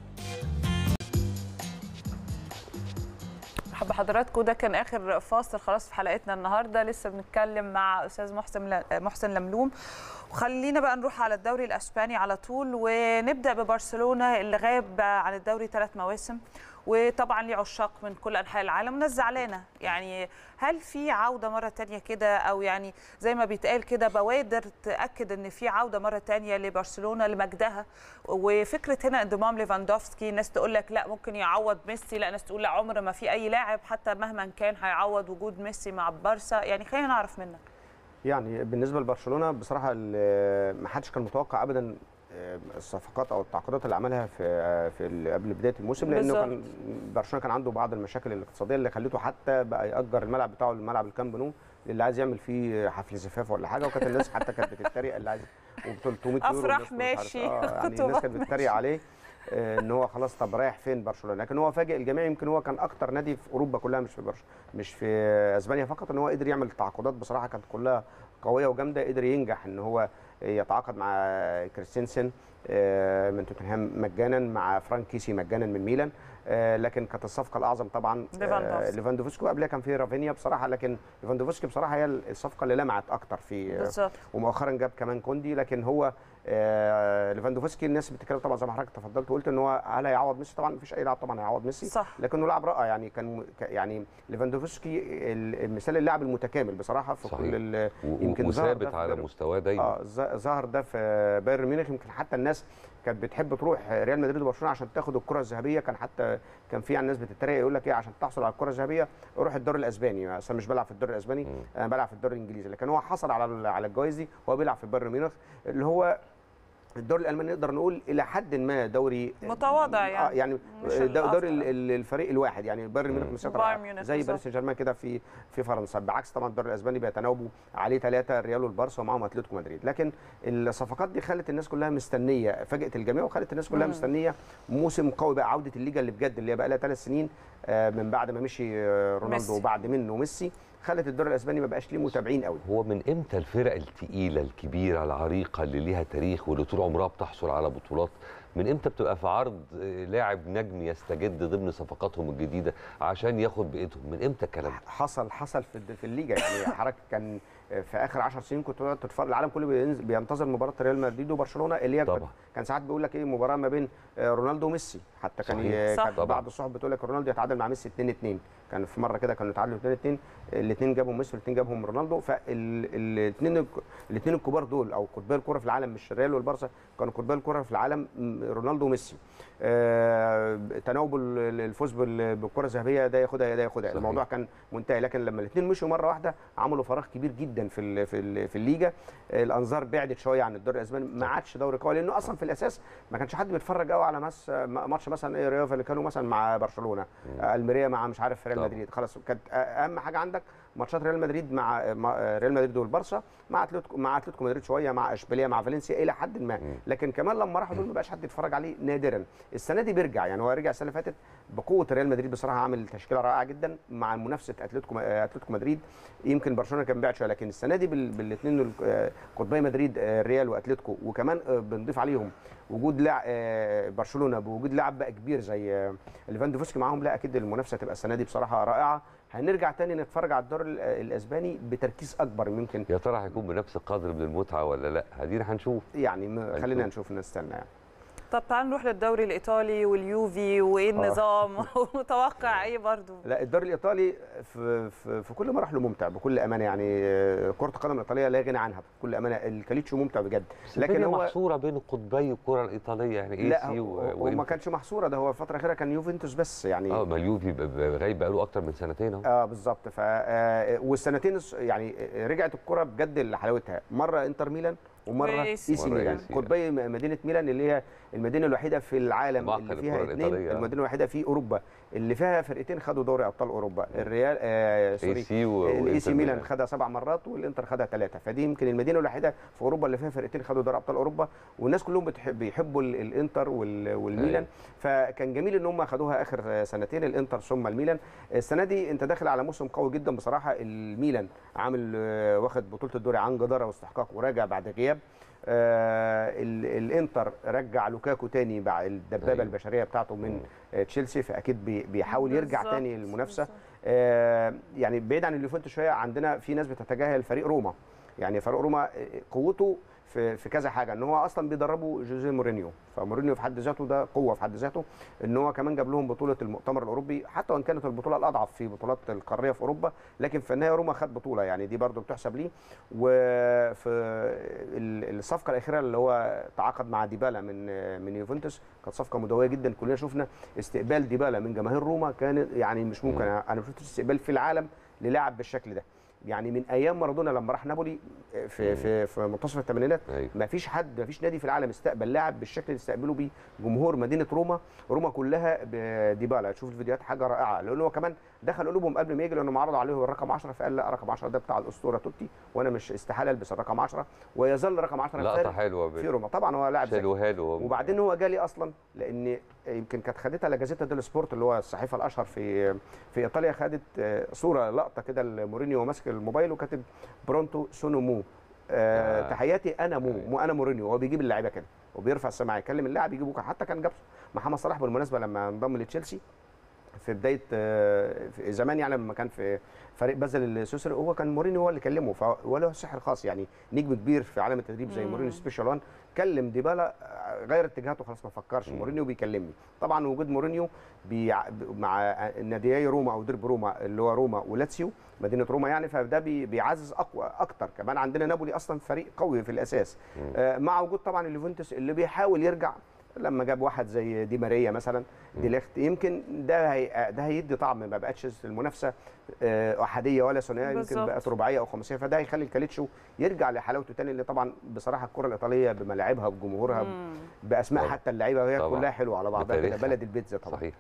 حب حضراتكم، ده كان اخر فاصل خلاص في حلقتنا النهارده، لسه بنتكلم مع استاذ محسن لملوم، وخلينا بقى نروح على الدوري الاسباني على طول، ونبدا ببرشلونه اللي غاب عن الدوري 3 مواسم، وطبعا ليه عشاق من كل انحاء العالم والناس زعلانه، يعني هل في عوده مره ثانيه كده، او يعني زي ما بيتقال كده بوادر تاكد ان في عوده مره ثانيه لبرشلونه لمجدها؟ وفكره هنا انضمام ليفاندوفسكي، ناس تقول لك لا ممكن يعوض ميسي، لا ناس تقول لا عمر ما في اي لاعب حتى مهما كان هيعوض وجود ميسي مع بارسا، يعني خلينا نعرف منك. يعني بالنسبه لبرشلونه بصراحه ما حدش كان متوقع ابدا الصفقات او التعاقدات اللي عملها في قبل بدايه الموسم، لانه كان برشلونه كان عنده بعض المشاكل الاقتصاديه اللي خلته حتى بقى ياجر الملعب بتاعه، الملعب الكامب نو، اللي عايز يعمل فيه حفل زفاف ولا حاجه، وكانت الناس حتى كانت بتتريق اللي عايز، و 300 يورو افرح ماشي يعني الناس كانت بتتريق عليه، ان هو خلاص طب رايح فين برشلونه، لكن هو فاجئ الجميع. يمكن هو كان اكتر نادي في اوروبا كلها، مش في اسبانيا فقط، ان هو قدر يعمل تعاقدات بصراحه كانت كلها قويه وجامده. قدر ينجح ان هو يتعاقد مع كريستنسن من توتنهام مجانا، مع فرانك كيسي مجانا من ميلان. لكن كانت الصفقه الاعظم طبعا ليفاندوفسكي، وقبلها كان في رافينيا بصراحه، لكن ليفاندوفسكي بصراحه هي الصفقه اللي لمعت اكتر في ومؤخرا جاب كمان كوندي. لكن هو ليفاندوفسكي الناس بتتكلم طبعا زي ما حضرتك تفضلت وقلت ان هو هل هيعوض ميسي؟ طبعا مفيش اي لاعب طبعا هيعوض ميسي، صح. لكنه لاعب رائع يعني. كان يعني ليفاندوفسكي مثال اللاعب المتكامل بصراحه في صحيح. كل يمكن وثابت على مستواه دايما. ظهر ده في بايرن ميونخ. يمكن حتى الناس كانت بتحب تروح ريال مدريد وبرشلونه عشان تاخد الكره الذهبيه. كان في ناس بتتريق يقول لك ايه، عشان تحصل على الكره الذهبيه روح الدوري الاسباني. اصلا مش بلعب في الدوري الاسباني، انا بلعب في الدوري الانجليزي. لكن هو حصل على الجوائز دي وهو بيلعب في بايرن ميونخ، اللي هو الدوري الالماني نقدر نقول الى حد ما دوري متواضع يعني دوري الفريق الواحد يعني. بايرن ميونخ مسيطر زي باريس سان جيرمان كده في فرنسا، بعكس طبعا الدوري الاسباني بيتناوبوا عليه 3 الريال والبارسا ومعهم اتلتيكو مدريد. لكن الصفقات دي خلت الناس كلها مستنيه، فاجئت الجميع وخلت الناس كلها مستنيه موسم قوي بقى، عوده الليجا اللي بجد اللي هي بقى لها 3 سنين من بعد ما مشي رونالدو وبعد منه ميسي، خلت الدوري الاسباني ما بقاش ليه متابعين قوي. هو من امتى الفرق الثقيله الكبيره العريقه اللي ليها تاريخ واللي طول عمرها بتحصل على بطولات، من امتى بتبقى في عرض لاعب نجم يستجد ضمن صفقاتهم الجديده عشان ياخد بايدهم؟ من امتى الكلام ده؟ حصل في الليجا يعني. حضرتك كان في اخر 10 سنين كنت تتفرج، العالم كله بينتظر مباراه ريال مدريد وبرشلونه اللي هي كان ساعات بيقول لك ايه مباراه ما بين رونالدو وميسي. حتى كان بعض الصحف بتقول لك رونالدو يتعادل مع ميسي 2-2. كان في مره كده كانوا يتعادلوا 2-2، الاثنين جابهم ميسي والاثنين جابهم رونالدو. فالاثنين الكبار دول او قطبي الكره في العالم، مش الريال والبارسا، كانوا قطبي الكره في العالم رونالدو وميسي. تناوب الفوز بالكره الذهبيه ده ياخدها الموضوع كان منتهي. لكن لما الاثنين مشوا مره واحده عملوا فراغ كبير جدا في الليجا. الانظار بعدت شويه عن الدوري الاسباني، ما عادش دوري قوي، لانه اصلا في الاساس ما كانش حد بيتفرج قوي على ماتش مثلا ايه ريال فاليكانو مثلا مع برشلونه، الميريا مع مش عارف ريال مدريد. خلاص كانت اهم حاجه عندك ماتشات ريال مدريد مع ريال مدريد والبارسا، مع اتلتيكو مدريد شويه، مع اشبيليه، مع فالنسيا الى حد ما. لكن كمان لما راحوا دول ما بقاش حد يتفرج عليه نادرا. السنه دي بيرجع يعني، هو رجع السنه اللي فاتت بقوه. ريال مدريد بصراحه عامل تشكيله رائعه جدا مع منافسه اتلتيكو مدريد. يمكن برشلونه كان بعد شويه، لكن السنه دي بالاثنين قطبي مدريد الريال واتلتيكو، وكمان بنضيف عليهم وجود لاعب برشلونه بوجود لاعب بقى كبير زي ليفاندوفسكي معاهم. لا اكيد المنافسه تبقى السنه دي بصراحه رائعه. هنرجع تاني نتفرج على الدوري الاسباني بتركيز اكبر. يمكن يا ترى هيكون بنفس القدر من المتعه ولا لا؟ ادينا هنشوف يعني. خلينا نشوف نستنى يعني. طب تعال نروح للدوري الايطالي واليوفي وايه النظام ومتوقع ايه برضو؟ لا الدوري الايطالي في كل مراحله ممتع بكل امانه يعني. كره القدم الايطاليه لا غنى عنها بكل امانه. الكاليتشو ممتع بجد، لكن هو محصوره بين قطبي الكره الايطاليه يعني اي سي وما كانش محصوره. ده هو الفتره الاخيره كان يوفنتوس بس يعني. ما اليوفي غايب بقاله اكتر من سنتين اهو. بالظبط. والسنتين يعني رجعت الكره بجد لحلاوتها. مره انتر ميلان ومره اي سي ميلان. قطبي مدينه ميلان اللي هي المدينه الوحيده في العالم اللي فيها اثنين، المدينه الوحيده في اوروبا اللي فيها فرقتين خدوا دوري ابطال اوروبا. الريال الاي سي ميلان خدها 7 مرات والانتر خدها 3. فدي يمكن المدينه الوحيده في اوروبا اللي فيها فرقتين خدوا دوري ابطال اوروبا، والناس كلهم بيحبوا الانتر والميلان. فكان جميل ان هم خدوها اخر سنتين، الانتر ثم الميلان. السنه دي انت داخل على موسم قوي جدا بصراحه. الميلان عامل واخد بطوله الدوري عن جداره واستحقاق وراجع بعد غياب. الانتر رجع لوكاكو تاني بعد الدبابه البشريه بتاعته من تشيلسي، فاكيد بيحاول يرجع تاني للمنافسه. يعني بعيد عن اليوفنتوس شويه، عندنا في ناس بتتجاهل فريق روما. يعني فريق روما قوته في كذا حاجه، ان هو اصلا بيدربه جوزيه مورينيو، فمورينيو في حد ذاته ده قوه في حد ذاته. ان هو كمان جاب لهم بطوله المؤتمر الاوروبي، حتى وان كانت البطوله الاضعف في بطولات القاريه في اوروبا، لكن في النهايه روما خد بطوله يعني، دي برده بتحسب ليه. وفي الصفقه الاخيره اللي هو تعاقد مع ديبالا من يوفنتوس، كانت صفقه مدويه جدا. كلنا شفنا استقبال ديبالا من جماهير روما، كان يعني مش ممكن. انا ما شفتش استقبال في العالم للاعب بالشكل ده. يعني من ايام مارادونا لما راح نابولي في منتصف الثمانينات ما فيش نادي في العالم استقبل لاعب بالشكل اللي استقبله بيه جمهور مدينه روما كلها بديبالا. تشوف الفيديوهات حاجه رائعه، لانه هو كمان دخل قلوبهم قبل ما يجي، لانه عرض عليه الرقم 10 فقال لا رقم 10 ده بتاع الاسطوره توتي وانا مش استحاله البس الرقم 10، ويظل رقم 10 لقطه حلوه في روما. طبعا هو لاعب شالوها له، وبعدين هو جالي اصلا لان يمكن كانت خدتها لاجازيتا ديل سبورت اللي هو الصحيفه الاشهر في ايطاليا، خدت صوره لقطه كده لمورينيو ماسك الموبايل وكاتب برونتو سونو مو تحياتي انا مو انا مورينيو. هو بيجيب اللعيبه كده وبيرفع السماعه يكلم اللاعب يجيبه. حتى كان جاب محمد صلاح بالمناسبه لما انضم لتشيلسي في بدايه في زمان، يعني لما كان في فريق بازل السويسري هو كان مورينيو هو اللي كلمه، فهو له سحر خاص يعني، نجم كبير في عالم التدريب زي مورينيو سبيشال 1 كلم ديبالا غير اتجاهاته خلاص ما فكرش مورينيو بيكلمني. طبعا وجود مورينيو مع ناديي روما او ديربي روما اللي هو روما ولاتسيو مدينه روما يعني، فده بيعزز اقوى اكتر. كمان عندنا نابولي اصلا فريق قوي في الاساس، مع وجود طبعا اليوفنتوس اللي بيحاول يرجع لما جاب واحد زي دي ماريا مثلا دي ليخت، يمكن ده هيدي طعم، ما بقتش المنافسه احاديه ولا ثنائيه، يمكن بقت رباعيه او خماسيه، فده هيخلي الكاليتشو يرجع لحلاوته تاني. اللي طبعا بصراحه الكره الايطاليه بملاعبها بجمهورها باسماء حتى اللعيبه وهي كلها حلوه على بعضها كده، بلد البيتزا طبعا. صحيح.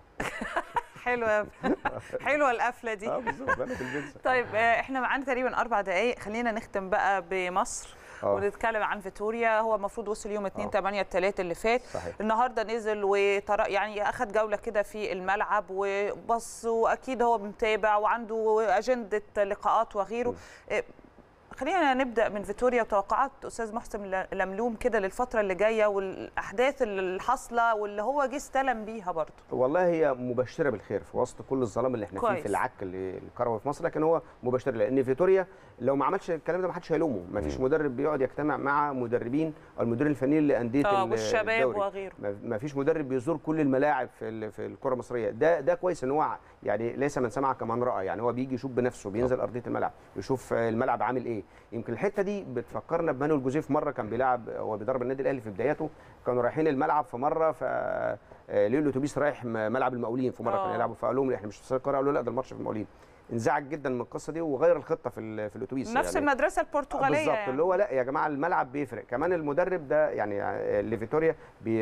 حلوه القفله دي. بالظبط بلد البيتزا. طيب احنا معانا تقريبا 4 دقائق، خلينا نختم بقى بمصر ونتكلم عن فيتوريا. هو المفروض وصل يوم 2/8 اللي فات. صحيح. النهارده نزل يعني اخذ جوله كده في الملعب وبص، واكيد هو متابع وعنده اجنده لقاءات وغيره. خلينا نبدا من فيتوريا وتوقعات استاذ محسن لملوم كده للفتره اللي جايه والاحداث اللي حاصله واللي هو جه استلم بيها برضه. والله هي مبشره بالخير في وسط كل الظلام اللي احنا فيه في العك الكروي في مصر، لكن هو مبشر لان فيتوريا لو ما عملش الكلام ده ما حدش هيلومه. ما فيش مدرب بيقعد يجتمع مع مدربين او المديرين الفنيين لانديه والشباب وغيره، ما فيش مدرب بيزور كل الملاعب في الكره المصريه. ده كويس ان هو يعني ليس من سمع كمان راى، يعني هو بيجي يشوف بنفسه، بينزل ارضيه الملعب يشوف الملعب عامل ايه. يمكن الحته دي بتفكرنا بمانويل جوزيف، مره كان بيلعب هو بيدرب النادي الاهلي في بداياته، كانوا رايحين الملعب في مره ليه الاتوبيس رايح ملعب المقاولين في مره كانوا يلعبوا، فقال لهم احنا مش في القاهره، قالوا لا ده الماتش في المقاولين. انزعج جدا من القصه دي وغير الخطه في الاتوبيس. نفس يعني المدرسه البرتغاليه بالظبط يعني. اللي هو لا يا جماعه الملعب بيفرق. كمان المدرب ده يعني لفيتوريا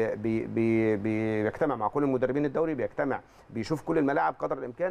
بيجتمع مع كل المدربين الدوري، بيجتمع بيشوف كل الملاعب قدر الامكان،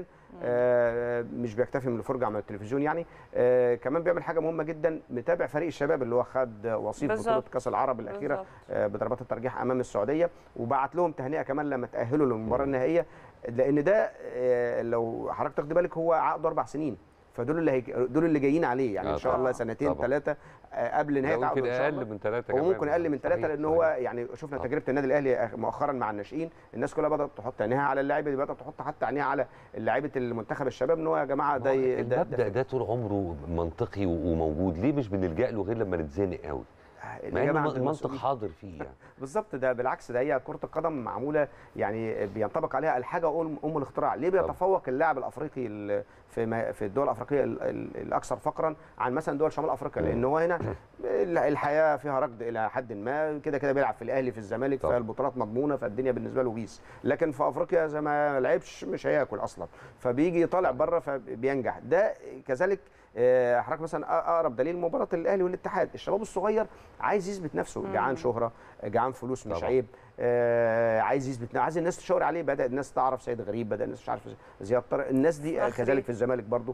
مش بيكتفي من الفرجه على التلفزيون يعني. كمان بيعمل حاجه مهمه جدا، متابع فريق الشباب اللي هو خد وصيف بطوله كاس العرب الاخيره بضربات الترجيح امام السعوديه، وبعت لهم تهنئه كمان لما تاهلوا للمباراه النهائيه، لان ده لو حضرتك تاخد بالك هو عقده 4 سنين، فدول اللي جايين عليه يعني ان شاء الله سنتين 3 قبل نهايه عقده. ممكن اقل من 3 كمان، وممكن اقل من 3 لان هو يعني شفنا تجربه النادي الاهلي مؤخرا مع الناشئين، الناس كلها بدات تحط عينيها على اللاعب، بدات تحط حتى عينيها على لعيبه المنتخب الشباب، ان هو يا جماعه ده المبدا ده طول عمره منطقي وموجود، ليه مش بنلجا له غير لما نتزنق قوي؟ مع ان المنطق حاضر فيه يعني. بالظبط، ده بالعكس، ده هي كره القدم معموله يعني بينطبق عليها الحاجه ام الاختراع. ليه بيتفوق اللاعب الافريقي في الدول الافريقيه الاكثر فقرا عن مثلا دول شمال افريقيا؟ لان هو هنا الحياه فيها ركض الى حد ما، كده بيلعب في الاهلي في الزمالك، فالبطولات مضمونه، فالدنيا بالنسبه له بيس. لكن في افريقيا زي ما لعبش مش هياكل اصلا، فبيجي طالع بره فبينجح. ده كذلك حضرتك مثلا اقرب دليل مباراه الاهلي والاتحاد، الشباب الصغير عايز يثبت نفسه، جعان شهره، جعان فلوس، مش عيب، عايز يثبت، عايز الناس تشاور عليه. بدا الناس تعرف سيد غريب، بدا الناس مش عارف زياد طارق، الناس دي كذلك في الزمالك برضو.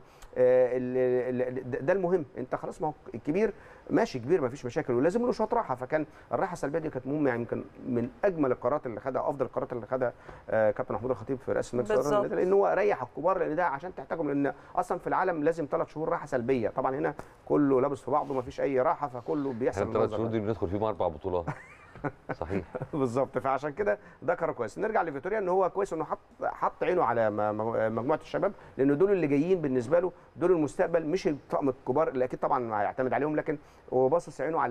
ده المهم، انت خلاص ما هو الكبير ماشي كبير ما فيش مشاكل، ولازم له شويه راحه. فكان الراحه السلبيه دي كانت مهمه، يعني يمكن من اجمل القرارات اللي خدها، افضل القرارات اللي خدها كابتن محمود الخطيب في رئاسه مجلس الاداره، لان هو ريح الكبار، لان ده عشان تحتاجهم، لان اصلا في العالم لازم 3 شهور راحه سلبيه. طبعا هنا كله لابس في بعضه ما فيش اي راحه، فكله بيحصل 3 شهور دي بندخل فيهم 4 بطولات. صحيح. بالظبط، فعشان كده ده قرار كويس. نرجع لفيتوريا، ان هو كويس انه حط عينه على مجموعه الشباب، لان دول اللي جايين بالنسبه له، دول المستقبل، مش الطقم الكبار اللي اكيد طبعا هيعتمد عليهم، لكن هو باصص عينه على اللي جاي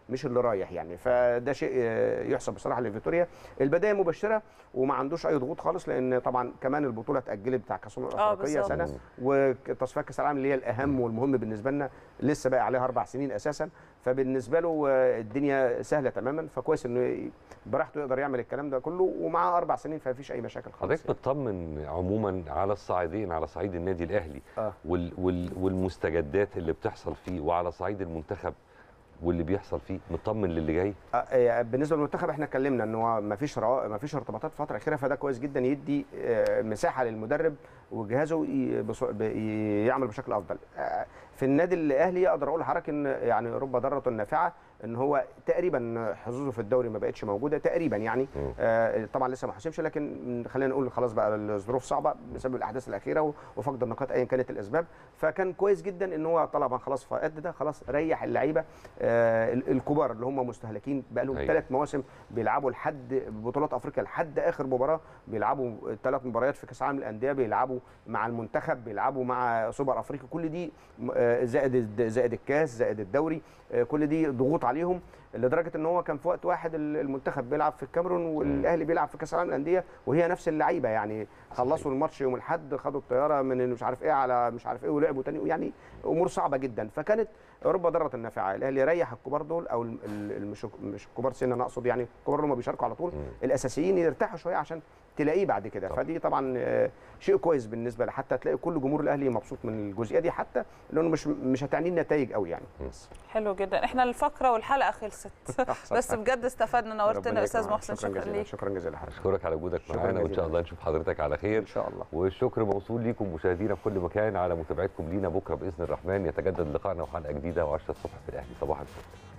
مش اللي رايح يعني. فده شيء يحسب بصراحه لفيتوريا. البدايه مبشره وما عندوش اي ضغوط خالص، لان طبعا كمان البطوله اتاجلت بتاع كاس الامم الافريقيه سنه، وتصفيات كاس العالم اللي هي الاهم والمهم بالنسبه لنا لسه باقي عليها 4 سنين اساسا. فبالنسبه له الدنيا سهله تماما، فكويس انه براحته يقدر يعمل الكلام ده كله، ومعاه 4 سنين فمفيش اي مشاكل خالص. حضرتك بتطمن عموما على الصعيدين، على صعيد النادي الاهلي والمستجدات اللي بتحصل فيه، وعلى صعيد المنتخب واللي بيحصل فيه، مطمن للي جاي؟ بالنسبه للمنتخب احنا اتكلمنا ان هو ما فيش ارتباطات الفتره الاخيره، فده كويس جدا يدي مساحه للمدرب وجهازه يعمل بشكل افضل. في النادي الاهلي اقدر اقول لحضرتك ان يعني رب ضاره نافعه، ان هو تقريبا حظوظه في الدوري ما بقتش موجوده تقريبا يعني. طبعا لسه ما حسمش، لكن خلينا نقول خلاص بقى الظروف صعبه بسبب الاحداث الاخيره وفقد النقاط ايا كانت الاسباب. فكان كويس جدا ان هو طالما خلاص فقد ده، خلاص ريح اللعيبه الكبار اللي هم مستهلكين بقى لهم 3 مواسم بيلعبوا لحد بطولات افريقيا، لحد اخر مباراه بيلعبوا 3 مباريات في كاس العالم للانديه، بيلعبوا مع المنتخب، بيلعبوا مع سوبر افريقيا، كل دي زائد الكاس زائد الدوري، كل دي ضغوط عليهم، لدرجه ان هو كان في وقت واحد المنتخب بيلعب في الكاميرون والاهلي بيلعب في كاس العالم للانديه، وهي نفس اللعيبه يعني. خلصوا الماتش يوم الاحد، خدوا الطياره من مش عارف ايه على مش عارف ايه، ولعبوا تاني، يعني امور صعبه جدا. فكانت رب ضاره نافعه. الاهلي ريح الكبار دول، او مش الكبار سنا، انا اقصد يعني الكبار اللي هم بيشاركوا على طول، الاساسيين يرتاحوا شويه عشان تلاقيه بعد كده. فدي طبعا شيء كويس بالنسبه حتى تلاقي كل جمهور الاهلي مبسوط من الجزئيه دي، حتى لانه مش هتعني النتائج قوي يعني. حلو جدا. احنا الفقره والحلقه خلصت بس بجد استفدنا. نورتنا يا استاذ محسن. شكرا جزيلا لحضرتك. اشكرك على وجودك معانا، وان شاء الله نشوف حضرتك على خير ان شاء الله. والشكر موصول ليكم مشاهدينا في كل مكان على متابعتكم لينا. بكره باذن الرحمن يتجدد لقائنا وحلقه جديده و10 الصبح في الاهلي. صباح الخير.